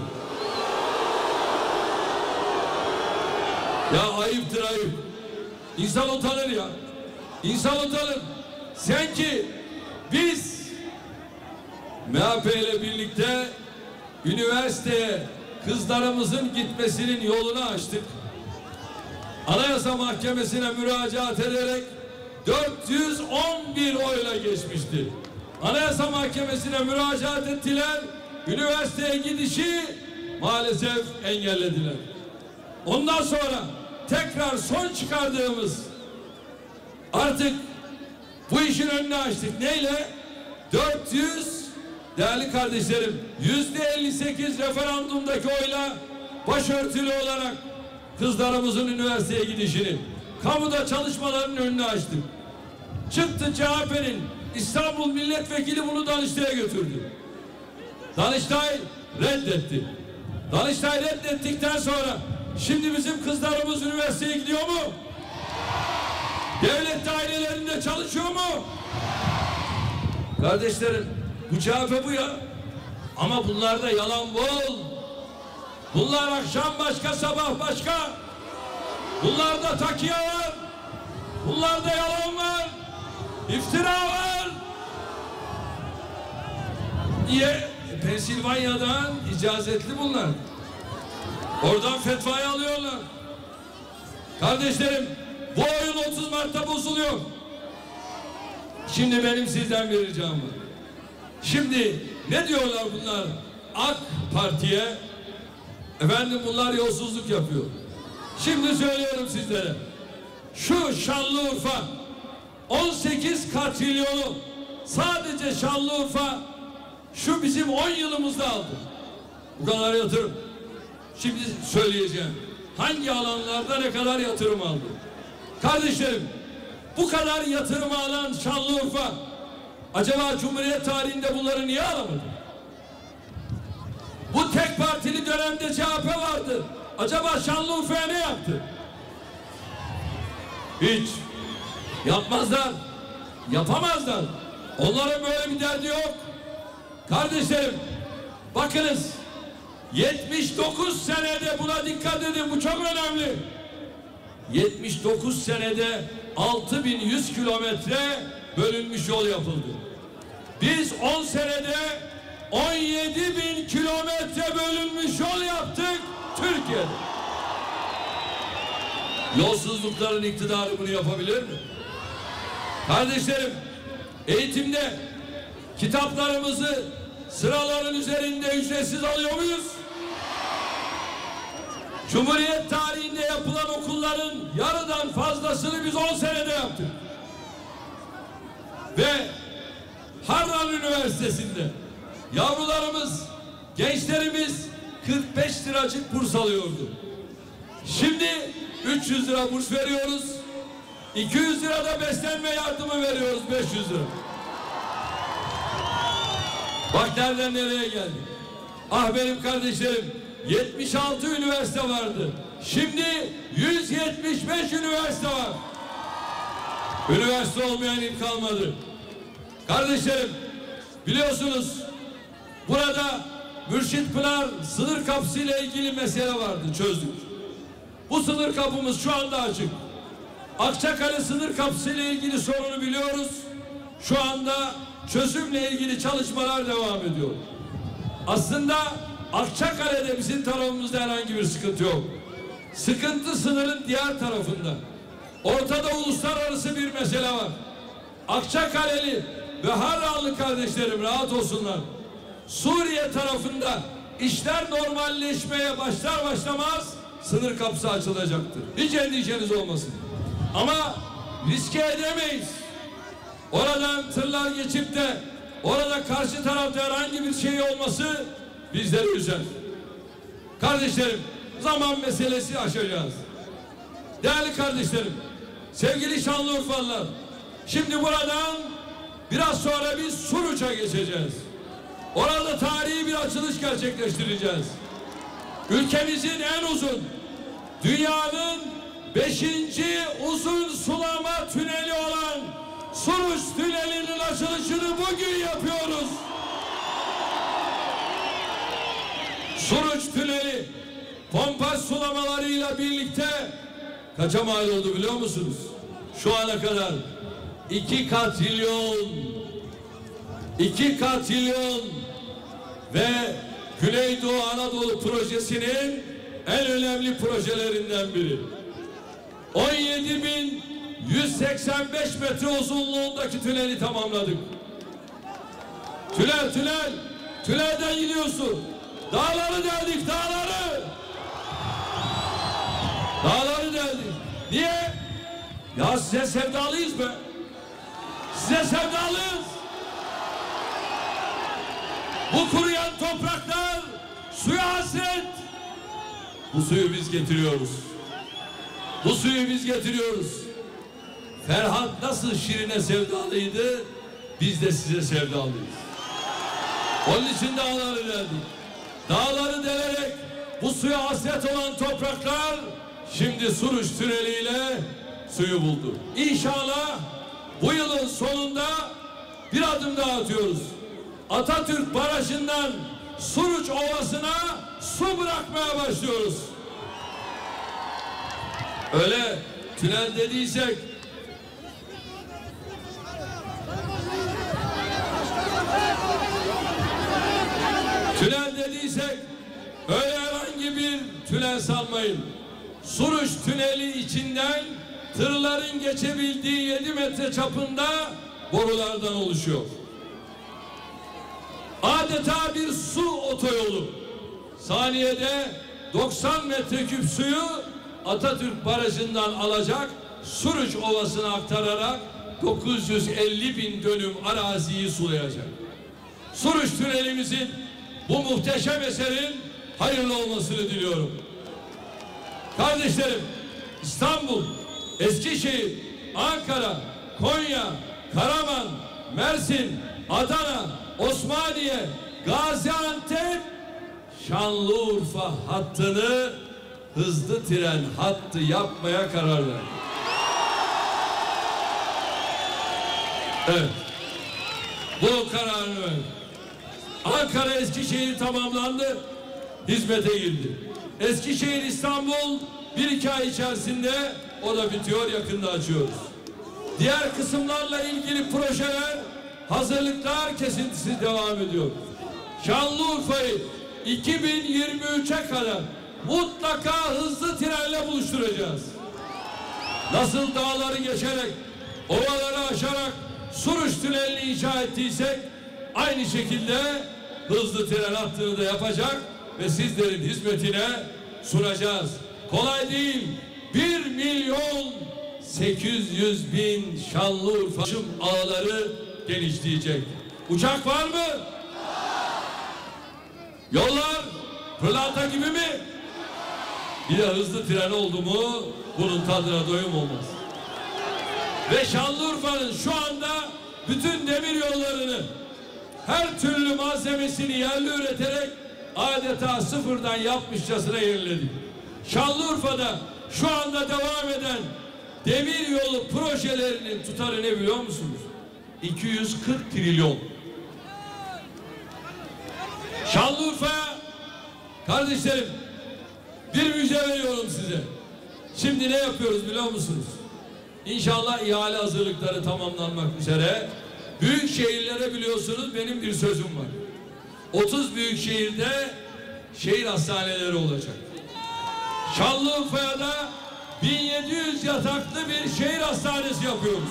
Ya ayıptır ayıp. İnsan utanır ya. İnsan utanır. Sen ki biz M H P ile birlikte üniversiteye kızlarımızın gitmesinin yolunu açtık. Anayasa Mahkemesi'ne müracaat ederek dört yüz on bir oyla geçmişti. Anayasa Mahkemesi'ne müracaat ettiler. Üniversiteye gidişi maalesef engellediler. Ondan sonra tekrar son çıkardığımız artık bu işin önünü açtık. Neyle? dört yüz değerli kardeşlerim yüzde elli sekiz referandumdaki oyla başörtülü olarak kızlarımızın üniversiteye gidişini, kamuda çalışmalarının önünü açtık. Çıktı C H P'nin İstanbul Milletvekili bunu Danıştay'a götürdü. Danıştay reddetti. Danıştay reddettikten sonra şimdi bizim kızlarımız üniversiteye gidiyor mu? Devlet dairelerinde çalışıyor mu? Kardeşlerim bu C H P bu ya. Ama bunlarda yalan bol. Bunlar akşam başka, sabah başka. Bunlarda takiye var. Bunlarda yalan var. İftira var. Niye? Pensilvanya'dan icazetli bunlar. Oradan fetvayı alıyorlar. Kardeşlerim bu oyun otuz Mart'ta bozuluyor. Şimdi benim sizden bir ricam var. Şimdi ne diyorlar bunlar? AK Parti'ye efendim bunlar yolsuzluk yapıyor. Şimdi söylüyorum sizlere. Şu Şanlıurfa on sekiz katrilyonu sadece Şanlıurfa şu bizim on yılımızda aldı. Bu kadar yatırım. Şimdi söyleyeceğim. Hangi alanlarda ne kadar yatırım aldı? Kardeşlerim bu kadar yatırım alan Şanlıurfa acaba Cumhuriyet tarihinde bunları niye alamadı? Bu tek partili dönemde C H P vardı. Acaba Şanlıurfa'ya ne yaptı? Hiç. Yapmazlar. Yapamazlar. Onların böyle bir derdi yok. Kardeşlerim bakınız yetmiş dokuz senede buna dikkat edin, bu çok önemli. yetmiş dokuz senede altı bin yüz kilometre bölünmüş yol yapıldı. Biz on senede on yedi bin kilometre bölünmüş yol yaptık Türkiye'de. Yolsuzlukların iktidarı bunu yapabilir mi? Kardeşlerim eğitimde kitaplarımızı sıraların üzerinde ücretsiz alıyor muyuz? Cumhuriyet tarihinde yapılan okulların yarıdan fazlasını biz on senede yaptık. Ve Harran Üniversitesi'nde yavrularımız, gençlerimiz kırk beş liracık burs alıyordu. Şimdi üç yüz lira burs veriyoruz. iki yüz lira da beslenme yardımı veriyoruz, beş yüz lira. Bak nereden nereye geldik. Ah benim kardeşlerim, yetmiş altı üniversite vardı. Şimdi yüz yetmiş beş üniversite var. Üniversite olmayan il kalmadı. Kardeşlerim, biliyorsunuz burada Mürşit Pınar sınır kapısıyla ilgili mesele vardı, çözdük. Bu sınır kapımız şu anda açık. Akçakale sınır kapısıyla ilgili sorunu biliyoruz. Şu anda çözümle ilgili çalışmalar devam ediyor. Aslında Akçakale'de bizim tarafımızda herhangi bir sıkıntı yok. Sıkıntı sınırın diğer tarafında. Ortada uluslararası bir mesele var. Akçakaleli ve Harranlı kardeşlerim rahat olsunlar. Suriye tarafında işler normalleşmeye başlar başlamaz sınır kapısı açılacaktır. Hiç endişeniz olmasın. Ama riske edemeyiz. Oradan tırlar geçip de orada karşı tarafta herhangi bir şey olması bizleri üzer. Kardeşlerim, zaman meselesi aşacağız. Değerli kardeşlerim, sevgili Şanlıurfalılar, şimdi buradan biraz sonra biz Suruç'a geçeceğiz. Orada tarihi bir açılış gerçekleştireceğiz. Ülkemizin en uzun, dünyanın beşinci uzun sulama tüneli olan Suruç Tüneli'nin açılışını bugün yapıyoruz. Suruç Tüneli pompaj sulamalarıyla birlikte kaça mal oldu biliyor musunuz? Şu ana kadar iki katrilyon iki katrilyon ve Güneydoğu Anadolu projesinin en önemli projelerinden biri. on yedi bin yüz seksen beş metre uzunluğundaki tüneli tamamladık. Tünel tünel tünelden gidiyorsun. Dağları deldik, dağları. Dağları deldik. Niye? Ya size sevdalıyız be. Size sevdalıyız. Bu kuruyan topraklar suya hasret. Bu suyu biz getiriyoruz. Bu suyu biz getiriyoruz. Ferhat nasıl Şirin'e sevdalıydı, biz de size sevdalıyız. Onun için dağları deldik. Dağları delerek bu suya hasret olan topraklar şimdi Suruç tüneliyle suyu buldu. İnşallah bu yılın sonunda bir adım daha atıyoruz. Atatürk Barajı'ndan Suruç Ovası'na su bırakmaya başlıyoruz. Öyle tünel dediysek tünel dediysek öyle herhangi bir tünel sanmayın. Suruç tüneli içinden tırların geçebildiği yedi metre çapında borulardan oluşuyor. Adeta bir su otoyolu. Saniyede doksan metreküp suyu Atatürk Barajı'ndan alacak, Suruç Ovası'na aktararak dokuz yüz elli bin dönüm araziyi sulayacak. Suruç tünelimizin bu muhteşem eserin hayırlı olmasını diliyorum. Kardeşlerim, İstanbul, Eskişehir, Ankara, Konya, Karaman, Mersin, Adana, Osmaniye, Gaziantep, Şanlıurfa hattını hızlı tren hattı yapmaya karar verdi. Evet. Bu kararını verdi. Ankara Eskişehir tamamlandı, hizmete girdi. Eskişehir İstanbul bir iki ay içerisinde o da bitiyor, yakında açıyoruz. Diğer kısımlarla ilgili projeler, hazırlıklar kesintisiz devam ediyor. Şanlıurfa'yı iki bin yirmi üçe kadar mutlaka hızlı trenle buluşturacağız. Nasıl dağları geçerek, ovaları aşarak Suruç Tüneli'ni inşa ettiysek, aynı şekilde hızlı tren hattını da yapacak ve sizlerin hizmetine sunacağız. Kolay değil. Bir milyon sekiz yüz bin Şanlıurfa ağları genişleyecek. Uçak var mı? Yollar pırlanta gibi mi? Bir de hızlı tren oldu mu bunun tadına doyum olmaz. Ve Şanlıurfa'nın şu anda bütün demir yollarını, her türlü malzemesini yerli üreterek adeta sıfırdan yapmışçasına yeniledik. Şanlıurfa'da şu anda devam eden demir yolu projelerinin tutarı ne biliyor musunuz? iki yüz kırk trilyon. Şanlıurfa'ya kardeşlerim bir müjde veriyorum size. Şimdi ne yapıyoruz biliyor musunuz? İnşallah ihale hazırlıkları tamamlanmak üzere. Büyük şehirlere biliyorsunuz benim bir sözüm var. otuz büyük şehirde şehir hastaneleri olacak. Şanlıurfa'ya da bin yedi yüz yataklı bir şehir hastanesi yapıyoruz.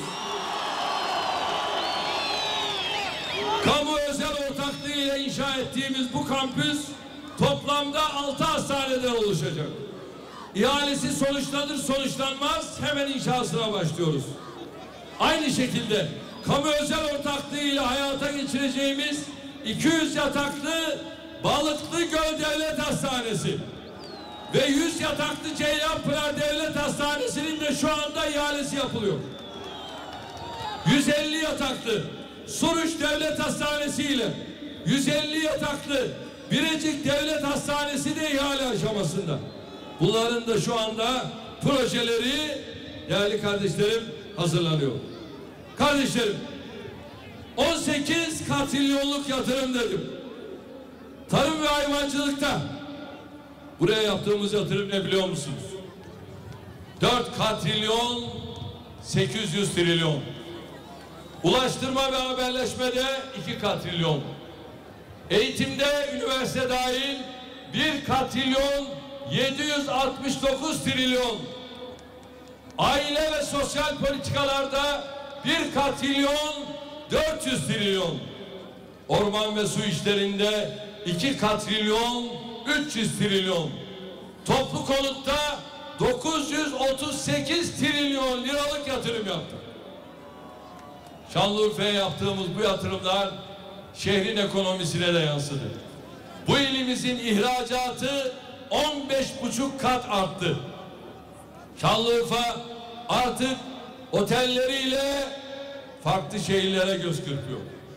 Kamu özel ortaklığı ile inşa ettiğimiz bu kampüs toplamda altı hastaneden oluşacak. İhalesi sonuçlanır sonuçlanmaz hemen inşasına başlıyoruz. Aynı şekilde kamu özel ortaklığı ile hayata geçireceğimiz iki yüz yataklı Balıklıgöl Devlet Hastanesi ve yüz yataklı Ceylanpınar Devlet Hastanesi'nin de şu anda ihalesi yapılıyor. yüz elli yataklı Suruç Devlet Hastanesi ile yüz elli yataklı Birecik Devlet Hastanesi de ihale aşamasında. Bunların da şu anda projeleri değerli kardeşlerim hazırlanıyor. Kardeşlerim on sekiz katrilyonluk yatırım dedim. Tarım ve hayvancılıkta buraya yaptığımız yatırım ne biliyor musunuz? dört katrilyon sekiz yüz trilyon. Ulaştırma ve haberleşmede iki katrilyon. Eğitimde üniversite dahil bir katrilyon yedi yüz altmış dokuz trilyon. Aile ve sosyal politikalarda bir katrilyon dört yüz trilyon. Orman ve su işlerinde iki katrilyon üç yüz trilyon. Toplu konutta dokuz yüz otuz sekiz trilyon liralık yatırım yaptık. Şanlıurfa'ya yaptığımız bu yatırımlar şehrin ekonomisine de yansıdı. Bu ilimizin ihracatı on beş buçuk kat arttı. Şanlıurfa artık otelleriyle farklı şehirlere göz kırpıyor.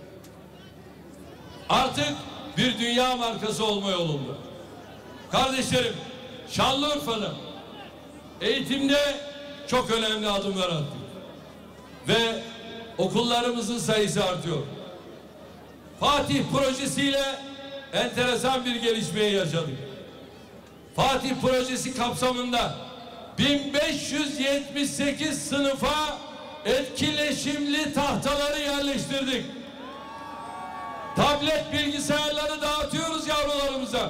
Artık bir dünya markası olma yolunda. Kardeşlerim, Şanlıurfa'da eğitimde çok önemli adımlar attık. Ve okullarımızın sayısı artıyor. Fatih projesiyle enteresan bir gelişmeyi yaşadık. Fatih projesi kapsamında bin beş yüz yetmiş sekiz sınıfa etkileşimli tahtaları yerleştirdik. Tablet bilgisayarları dağıtıyoruz yavrularımıza.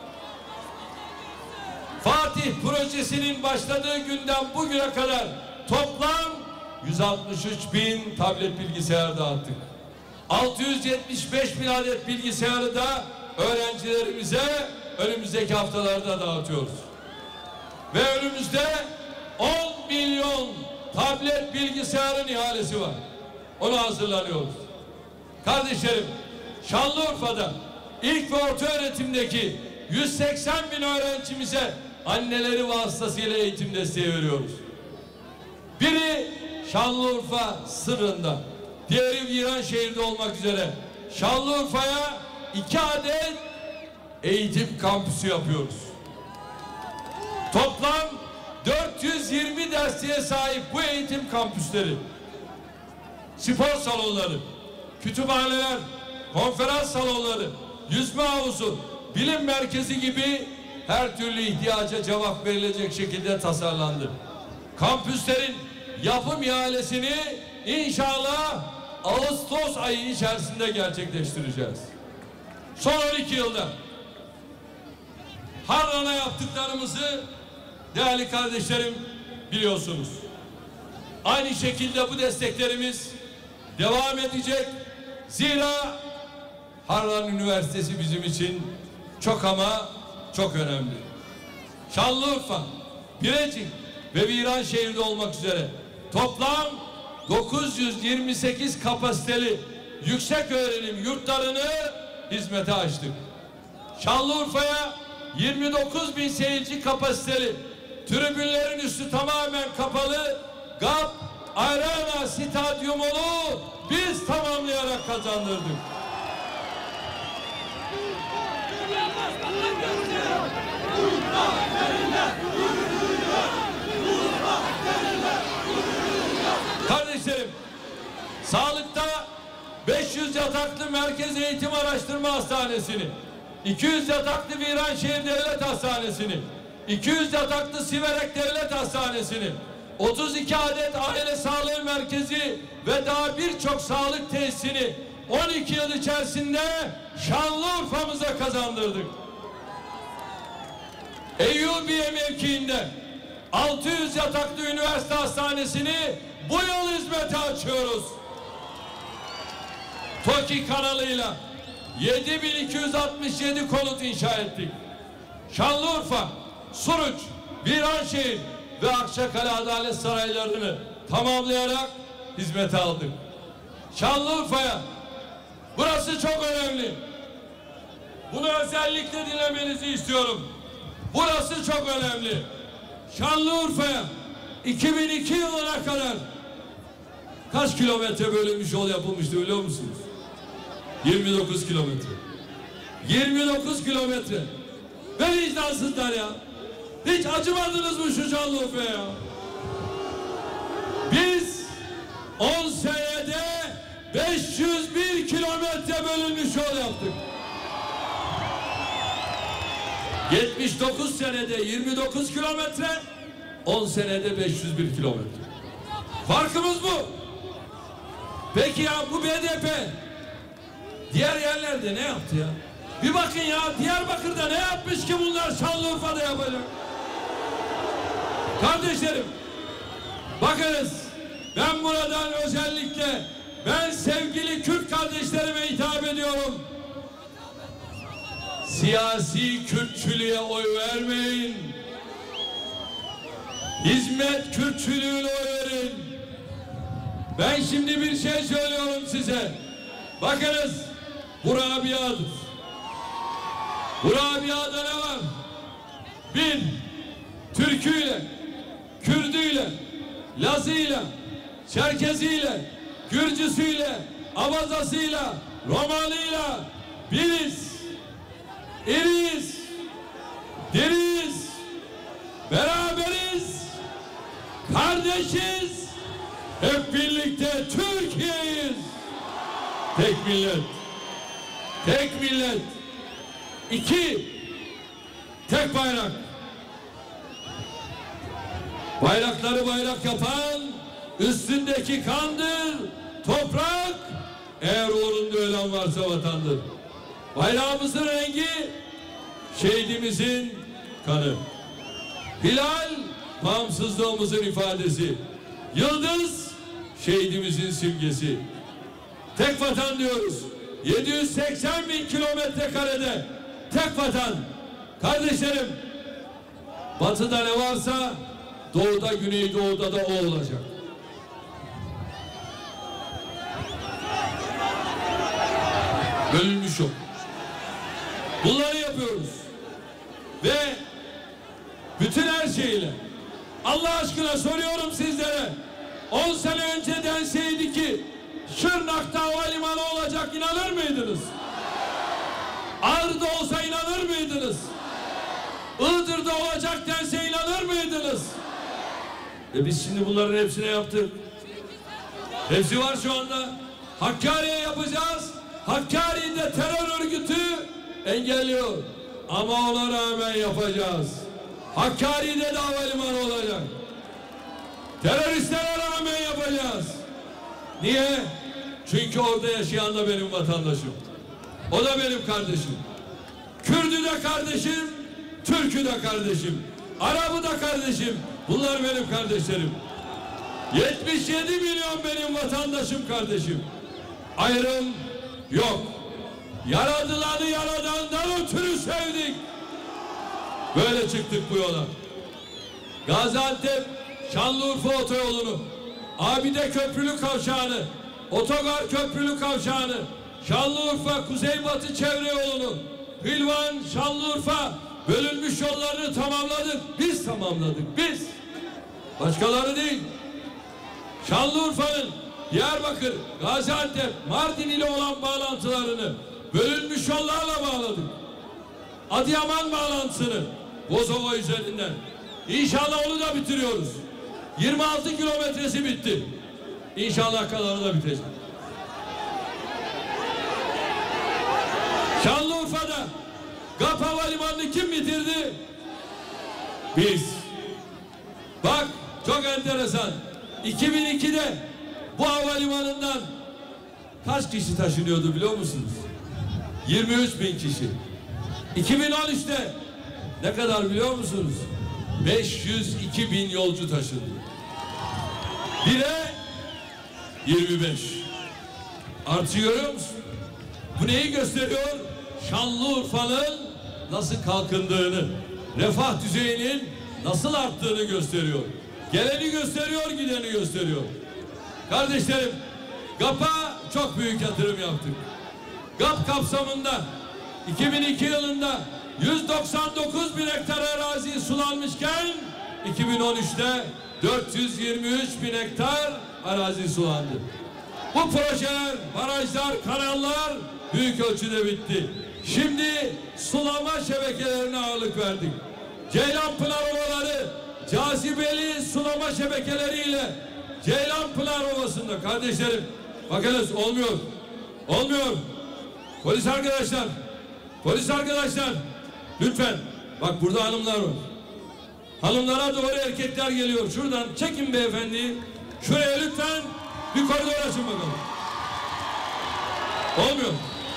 Fatih projesinin başladığı günden bugüne kadar toplam yüz altmış üç bin tablet bilgisayar dağıttık. altı yüz yetmiş beş bin adet bilgisayarı da öğrencilerimize önümüzdeki haftalarda dağıtıyoruz. Ve önümüzde on milyon tablet bilgisayarın ihalesi var. Onu hazırlanıyoruz. Kardeşlerim, Şanlıurfa'da ilk ve orta öğretimdeki yüz seksen bin öğrencimize anneleri vasıtasıyla eğitim desteği veriyoruz. Biri Şanlıurfa sırrında, diğeri Viranşehir'de olmak üzere Şanlıurfa'ya iki adet eğitim kampüsü yapıyoruz. Toplam dört yüz yirmi dersliğe sahip bu eğitim kampüsleri, spor salonları, kütüphaneler, konferans salonları, yüzme havuzu, bilim merkezi gibi her türlü ihtiyaca cevap verilecek şekilde tasarlandı. Kampüslerin yapım ihalesini inşallah Ağustos ayı içerisinde gerçekleştireceğiz. Son on iki yılda Harran'a yaptıklarımızı değerli kardeşlerim biliyorsunuz. Aynı şekilde bu desteklerimiz devam edecek. Zira Harran Üniversitesi bizim için çok ama çok önemli. Şanlıurfa, Birecik ve Viranşehir'de olmak üzere toplam dokuz yüz yirmi sekiz kapasiteli yüksek öğrenim yurtlarını hizmete açtık. Şanlıurfa'ya yirmi dokuz bin seyirci kapasiteli, tribünlerin üstü tamamen kapalı G A P Arena Stadyumunu biz tamamlayarak kazandırdık. Kardeşlerim, sağlıkta beş yüz yataklı Merkez Eğitim Araştırma Hastanesi'ni, iki yüz yataklı Viranşehir Devlet Hastanesi'ni, iki yüz yataklı Siverek Devlet Hastanesi'ni, otuz iki adet aile sağlığı merkezi ve daha birçok sağlık tesisini on iki yıl içerisinde Şanlıurfa'mıza kazandırdık. Eyyubiye mevkiinde altı yüz yataklı üniversite hastanesini bu yıl hizmete açıyoruz. TOKİ kanalıyla yedi bin iki yüz altmış yedi konut inşa ettik. Şanlıurfa, Suruç, Viranşehir ve Akçakale Adalet Saraylarını tamamlayarak hizmete aldık. Şanlıurfa'ya, burası çok önemli. Bunu özellikle dinlemenizi istiyorum. Burası çok önemli. Şanlıurfa'ya iki bin iki yılına kadar kaç kilometre bölünmüş yol yapılmıştı biliyor musunuz? yirmi dokuz kilometre. yirmi dokuz kilometre. Ve vicdansızlar ya. Hiç acımadınız mı şu Şanlıurfa'ya ya? Biz on senede beş yüz bir kilometre bölünmüş yol yaptık. yetmiş dokuz senede yirmi dokuz kilometre, on senede beş yüz bir kilometre. Farkımız bu. Peki ya bu B D P diğer yerlerde ne yaptı ya? Bir bakın ya, Diyarbakır'da ne yapmış ki bunlar Şanlıurfa'da yapacak? Kardeşlerim, bakınız, ben buradan özellikle ben sevgili Kürt kardeşlerime hitap ediyorum. Siyasi Kürtçülüğe oy vermeyin. Hizmet Kürtçülüğüne oy verin. Ben şimdi bir şey söylüyorum size. Bakınız, bu Rabia'dır. Bu Rabia'da ne var? Bir, Türküyle, Kürdüyle, Lazıyla, Çerkeziyle, Gürcüsüyle, Abazasıyla, Romalıyla biriz. İriyiz, diriyiz, beraberiz, kardeşiz, hep birlikte Türkiye'yiz. Tek millet, tek millet. İki, tek bayrak. Bayrakları bayrak yapan üstündeki kandır, toprak, eğer uğrunda ölen varsa vatandır. Bayrağımızın rengi şehidimizin kanı. Hilal bağımsızlığımızın ifadesi. Yıldız şehidimizin simgesi. Tek vatan diyoruz. yedi yüz seksen bin kilometre karede tek vatan. Kardeşlerim, batıda ne varsa doğuda, güneydoğuda da o olacak. Bölünmüş yok. Bunları yapıyoruz. Ve bütün her şeyle Allah aşkına soruyorum sizlere, on sene önce denseydi ki Şırnak'ta havalimanı olacak, inanır mıydınız? Ağrı'da olsa inanır mıydınız? Iğdır'da olacak dense inanır mıydınız? E biz şimdi bunların hepsine yaptık. Hepsi var şu anda. Hakkari'ye yapacağız. Hakkari'de terör örgütü engelliyor. Ama ona rağmen yapacağız. Hakkari'de de havalimanı olacak. Teröristlere rağmen yapacağız. Niye? Çünkü orada yaşayan da benim vatandaşım. O da benim kardeşim. Kürdü de kardeşim, Türk'ü de kardeşim. Arap'ı da kardeşim. Bunlar benim kardeşlerim. yetmiş yedi milyon benim vatandaşım, kardeşim. Ayrım yok. Yaradılanı yaradandan ötürü sevdik. Böyle çıktık bu yola. Gaziantep Şanlıurfa otoyolunu, Abide Köprülü Kavşağı'nı, Otogar Köprülü Kavşağı'nı, Şanlıurfa Kuzeybatı Çevre Yolu'nu, Hilvan Şanlıurfa bölünmüş yollarını tamamladık. Biz tamamladık. Biz. Başkaları değil. Şanlıurfa'nın Diyarbakır, Gaziantep, Mardin ile olan bağlantılarını bölünmüş yollarla bağladık. Adıyaman bağlantısını Bozova üzerinden. İnşallah onu da bitiriyoruz. yirmi altı kilometresi bitti. İnşallah kalanı da bitecek. Şanlıurfa'da G A P Havalimanı'nı kim bitirdi? Biz. Bak çok enteresan. iki bin ikide bu havalimanından kaç kişi taşınıyordu biliyor musunuz? yirmi üç bin kişi. iki bin on üçte ne kadar biliyor musunuz? beş yüz iki bin yolcu taşındı. Bire yirmi beş. Artı görüyor musun? Bu neyi gösteriyor? Şanlıurfa'nın nasıl kalkındığını, refah düzeyinin nasıl arttığını gösteriyor. Geleni gösteriyor, gideni gösteriyor. Kardeşlerim, G A P'a çok büyük yatırım yaptık. G A P kapsamında iki bin iki yılında yüz doksan dokuz bin hektar arazi sulanmışken iki bin on üçte dört yüz yirmi üç bin hektar arazi sulandı. Bu projeler, barajlar, kanallar büyük ölçüde bitti. Şimdi sulama şebekelerine ağırlık verdik. Ceylanpınar ovaları cazibeli sulama şebekeleriyle Ceylanpınar Ovası'nda kardeşlerim bakınız olmuyor. Olmuyor. Polis arkadaşlar, polis arkadaşlar lütfen bak burada hanımlar var. Hanımlara doğru erkekler geliyor. Şuradan çekin beyefendi. Şuraya lütfen bir koridor açın bakalım. Olmuyor.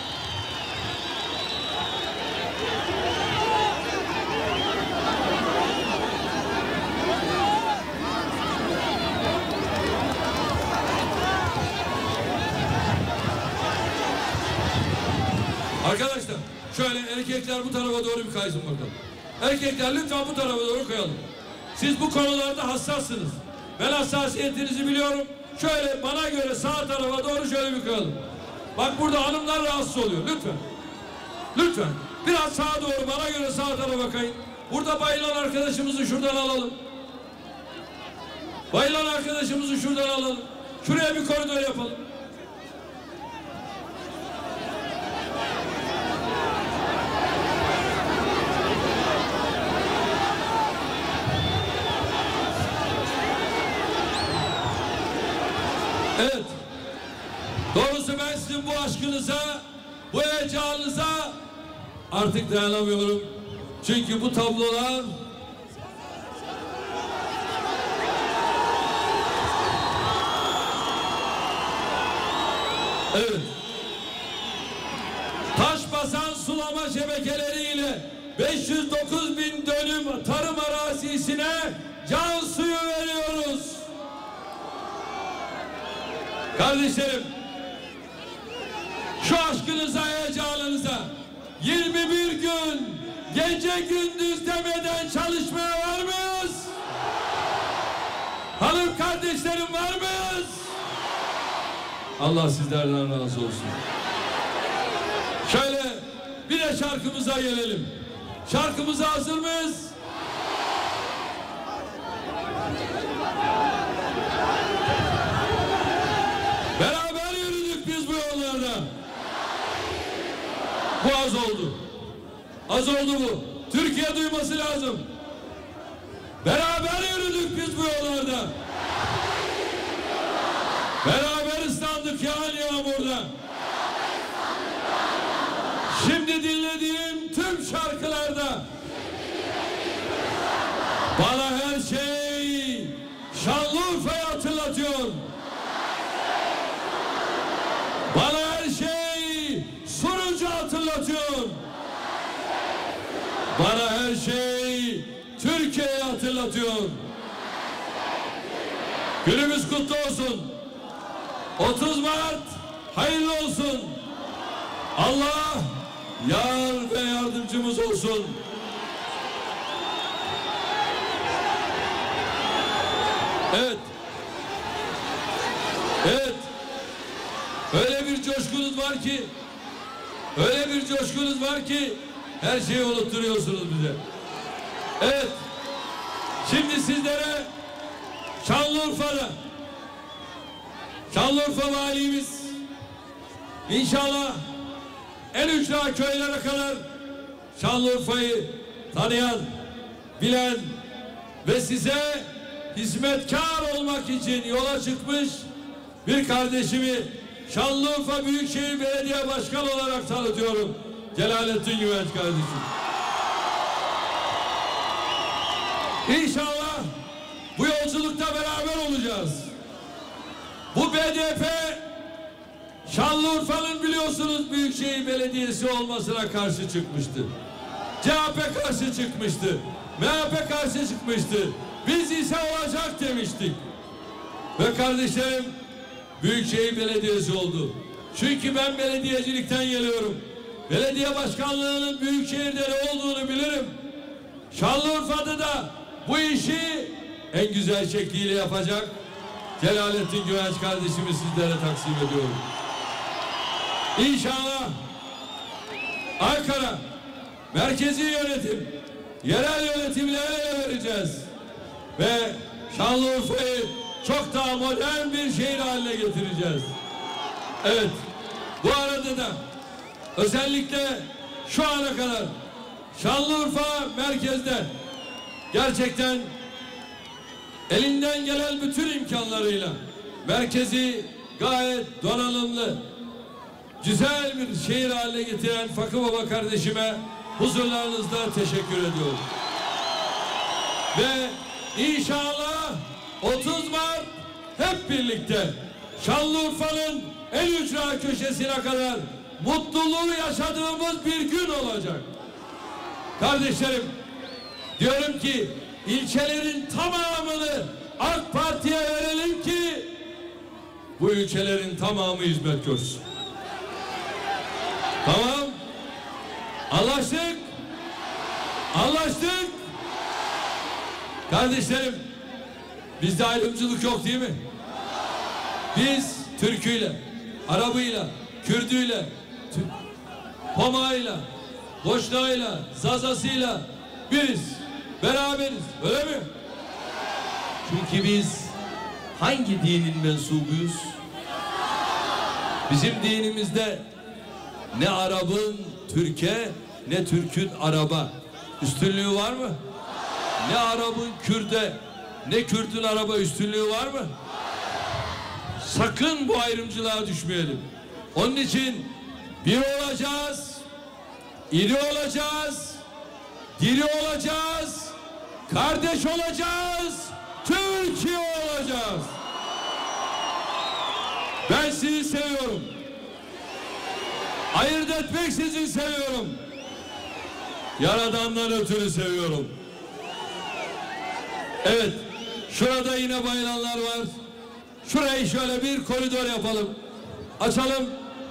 Arkadaşlar şöyle erkekler bu tarafa doğru bir kaysın bakalım. Erkekler lütfen bu tarafa doğru kayalım. Siz bu konularda hassassınız. Ben hassasiyetinizi biliyorum. Şöyle bana göre sağ tarafa doğru şöyle bir kayalım. Bak burada hanımlar rahatsız oluyor. Lütfen. Lütfen. Biraz sağa doğru bana göre sağ tarafa kayın. Burada bayılan arkadaşımızı şuradan alalım. Bayılan arkadaşımızı şuradan alalım. Şuraya bir koridor yapalım. Evet. Doğrusu ben sizin bu aşkınıza, bu heyecanınıza artık dayanamıyorum. Çünkü bu tablolar evet. Taş basan sulama şebekeleriyle beş yüz dokuz bin dönüm tarım arazisine can suyu veriyoruz. Kardeşlerim, şu aşkınıza, heyecanınıza yirmi bir gün gece gündüz demeden çalışmaya var mıyız? Hanım kardeşlerim var mıyız? Allah sizlerden razı olsun. Şöyle bir de şarkımıza gelelim. Şarkımıza hazır mıyız? Beraber yürüdük biz bu yollarda. Bu az oldu. Az oldu bu. Türkiye duyması lazım. Beraber yürüdük biz bu yollarda. Beraber ıslandık yağan yağmurda. Şimdi dinlediğim tüm şarkılarda bana her şey Şanlıurfa'yı hatırlatıyor. Bana her şey Surucu hatırlatıyor. Bana her şey Türkiye'yi hatırlatıyor. Günümüz kutlu olsun. otuz Mart hayırlı olsun. Allah yar ve yardımcımız olsun. Evet. Evet. Öyle bir coşkunuz var ki, öyle bir coşkunuz var ki her şeyi unutturuyorsunuz bize. Evet. Şimdi sizlere Şanlıurfa'da Şanlıurfa valimiz inşallah en ücra köylere kadar Şanlıurfa'yı tanıyan, bilen ve size hizmetkar olmak için yola çıkmış bir kardeşimi Şanlıurfa Büyükşehir Belediye Başkanı olarak tanıtıyorum. Celalettin Güvenç kardeşim. İnşallah bu yolculukta beraber olacağız. Bu B D P Şanlıurfa'nın biliyorsunuz Büyükşehir Belediyesi olmasına karşı çıkmıştı. C H P karşı çıkmıştı. M H P karşı çıkmıştı. Biz ise olacak demiştik. Ve kardeşlerim Büyükşehir Belediyesi oldu. Çünkü ben belediyecilikten geliyorum. Belediye başkanlığının Büyükşehir'de ne olduğunu bilirim. Şanlıurfa'da da bu işi en güzel şekliyle yapacak Celalettin Güvenç kardeşimi sizlere taksim ediyorum. İnşallah Ankara merkezi yönetim, yerel yönetimle el ele vereceğiz. Ve Şanlıurfa'yı çok daha modern bir şehir haline getireceğiz. Evet, bu arada da özellikle şu ana kadar Şanlıurfa merkezde gerçekten elinden gelen bütün imkanlarıyla merkezi gayet donanımlı, güzel bir şehir haline getiren Fakı Baba kardeşime huzurlarınızda teşekkür ediyorum. Ve İnşallah otuz Mart hep birlikte Şanlıurfa'nın en ücra köşesine kadar mutluluğu yaşadığımız bir gün olacak. Kardeşlerim, diyorum ki ilçelerin tamamını AK Parti'ye verelim ki bu ilçelerin tamamı hizmet görsün. Tamam? Anlaştık? Anlaştık? Kardeşlerim, bizde ayrımcılık yok değil mi? Biz Türküyle, Arabıyla, Kürdüyle, Pomağıyla, Boşnağıyla, Zazasıyla biriz, beraberiz, öyle mi? Çünkü biz hangi dinin mensubuyuz? Bizim dinimizde ne Arap'ın Türk'e ne Türk'ün Arap'a üstünlüğü var mı? Ne Arap'ın Kürt'e ne Kürt'ün Arap'a üstünlüğü var mı? Sakın bu ayrımcılığa düşmeyelim. Onun için bir olacağız, iri olacağız, diri olacağız, kardeş olacağız, Türkiye olacağız. Ben sizi seviyorum. Ayırt etmeksizin seviyorum. Yaradan'dan ötürü seviyorum. Evet, şurada yine bayılanlar var. Şurayı şöyle bir koridor yapalım. Açalım.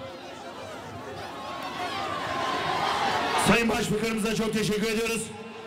Sayın Başbakanımıza çok teşekkür ediyoruz.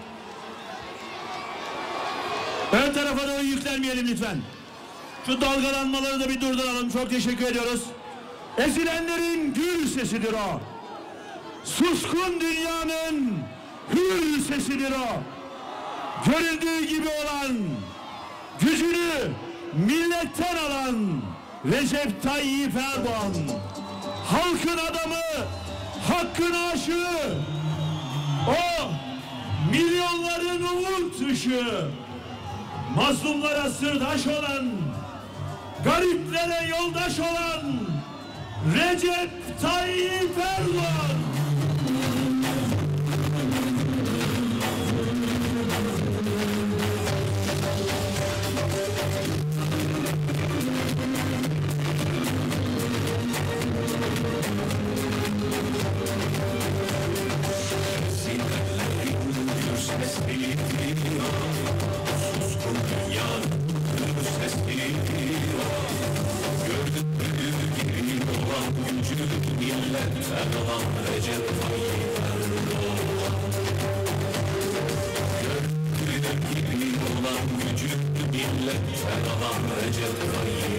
Ön tarafa doğru yüklenmeyelim lütfen. Şu dalgalanmaları da bir durduralım. Çok teşekkür ediyoruz. Ezilenlerin gül sesidir o. Suskun dünyanın hür sesidir o. Görüldüğü gibi olan, gücünü milletten alan Recep Tayyip Erdoğan, halkın adamı, hakkın aşığı, o milyonların umut ışığı, mazlumlara sırdaş olan, gariplere yoldaş olan Recep Tayyip Erdoğan. Suskun dünyanın sesleri gördüm büyük gibi olan gücü milletten alan Recep Tayyip Erdoğan. Gördüğün gibi olan gücü milletten alan Recep Tayyip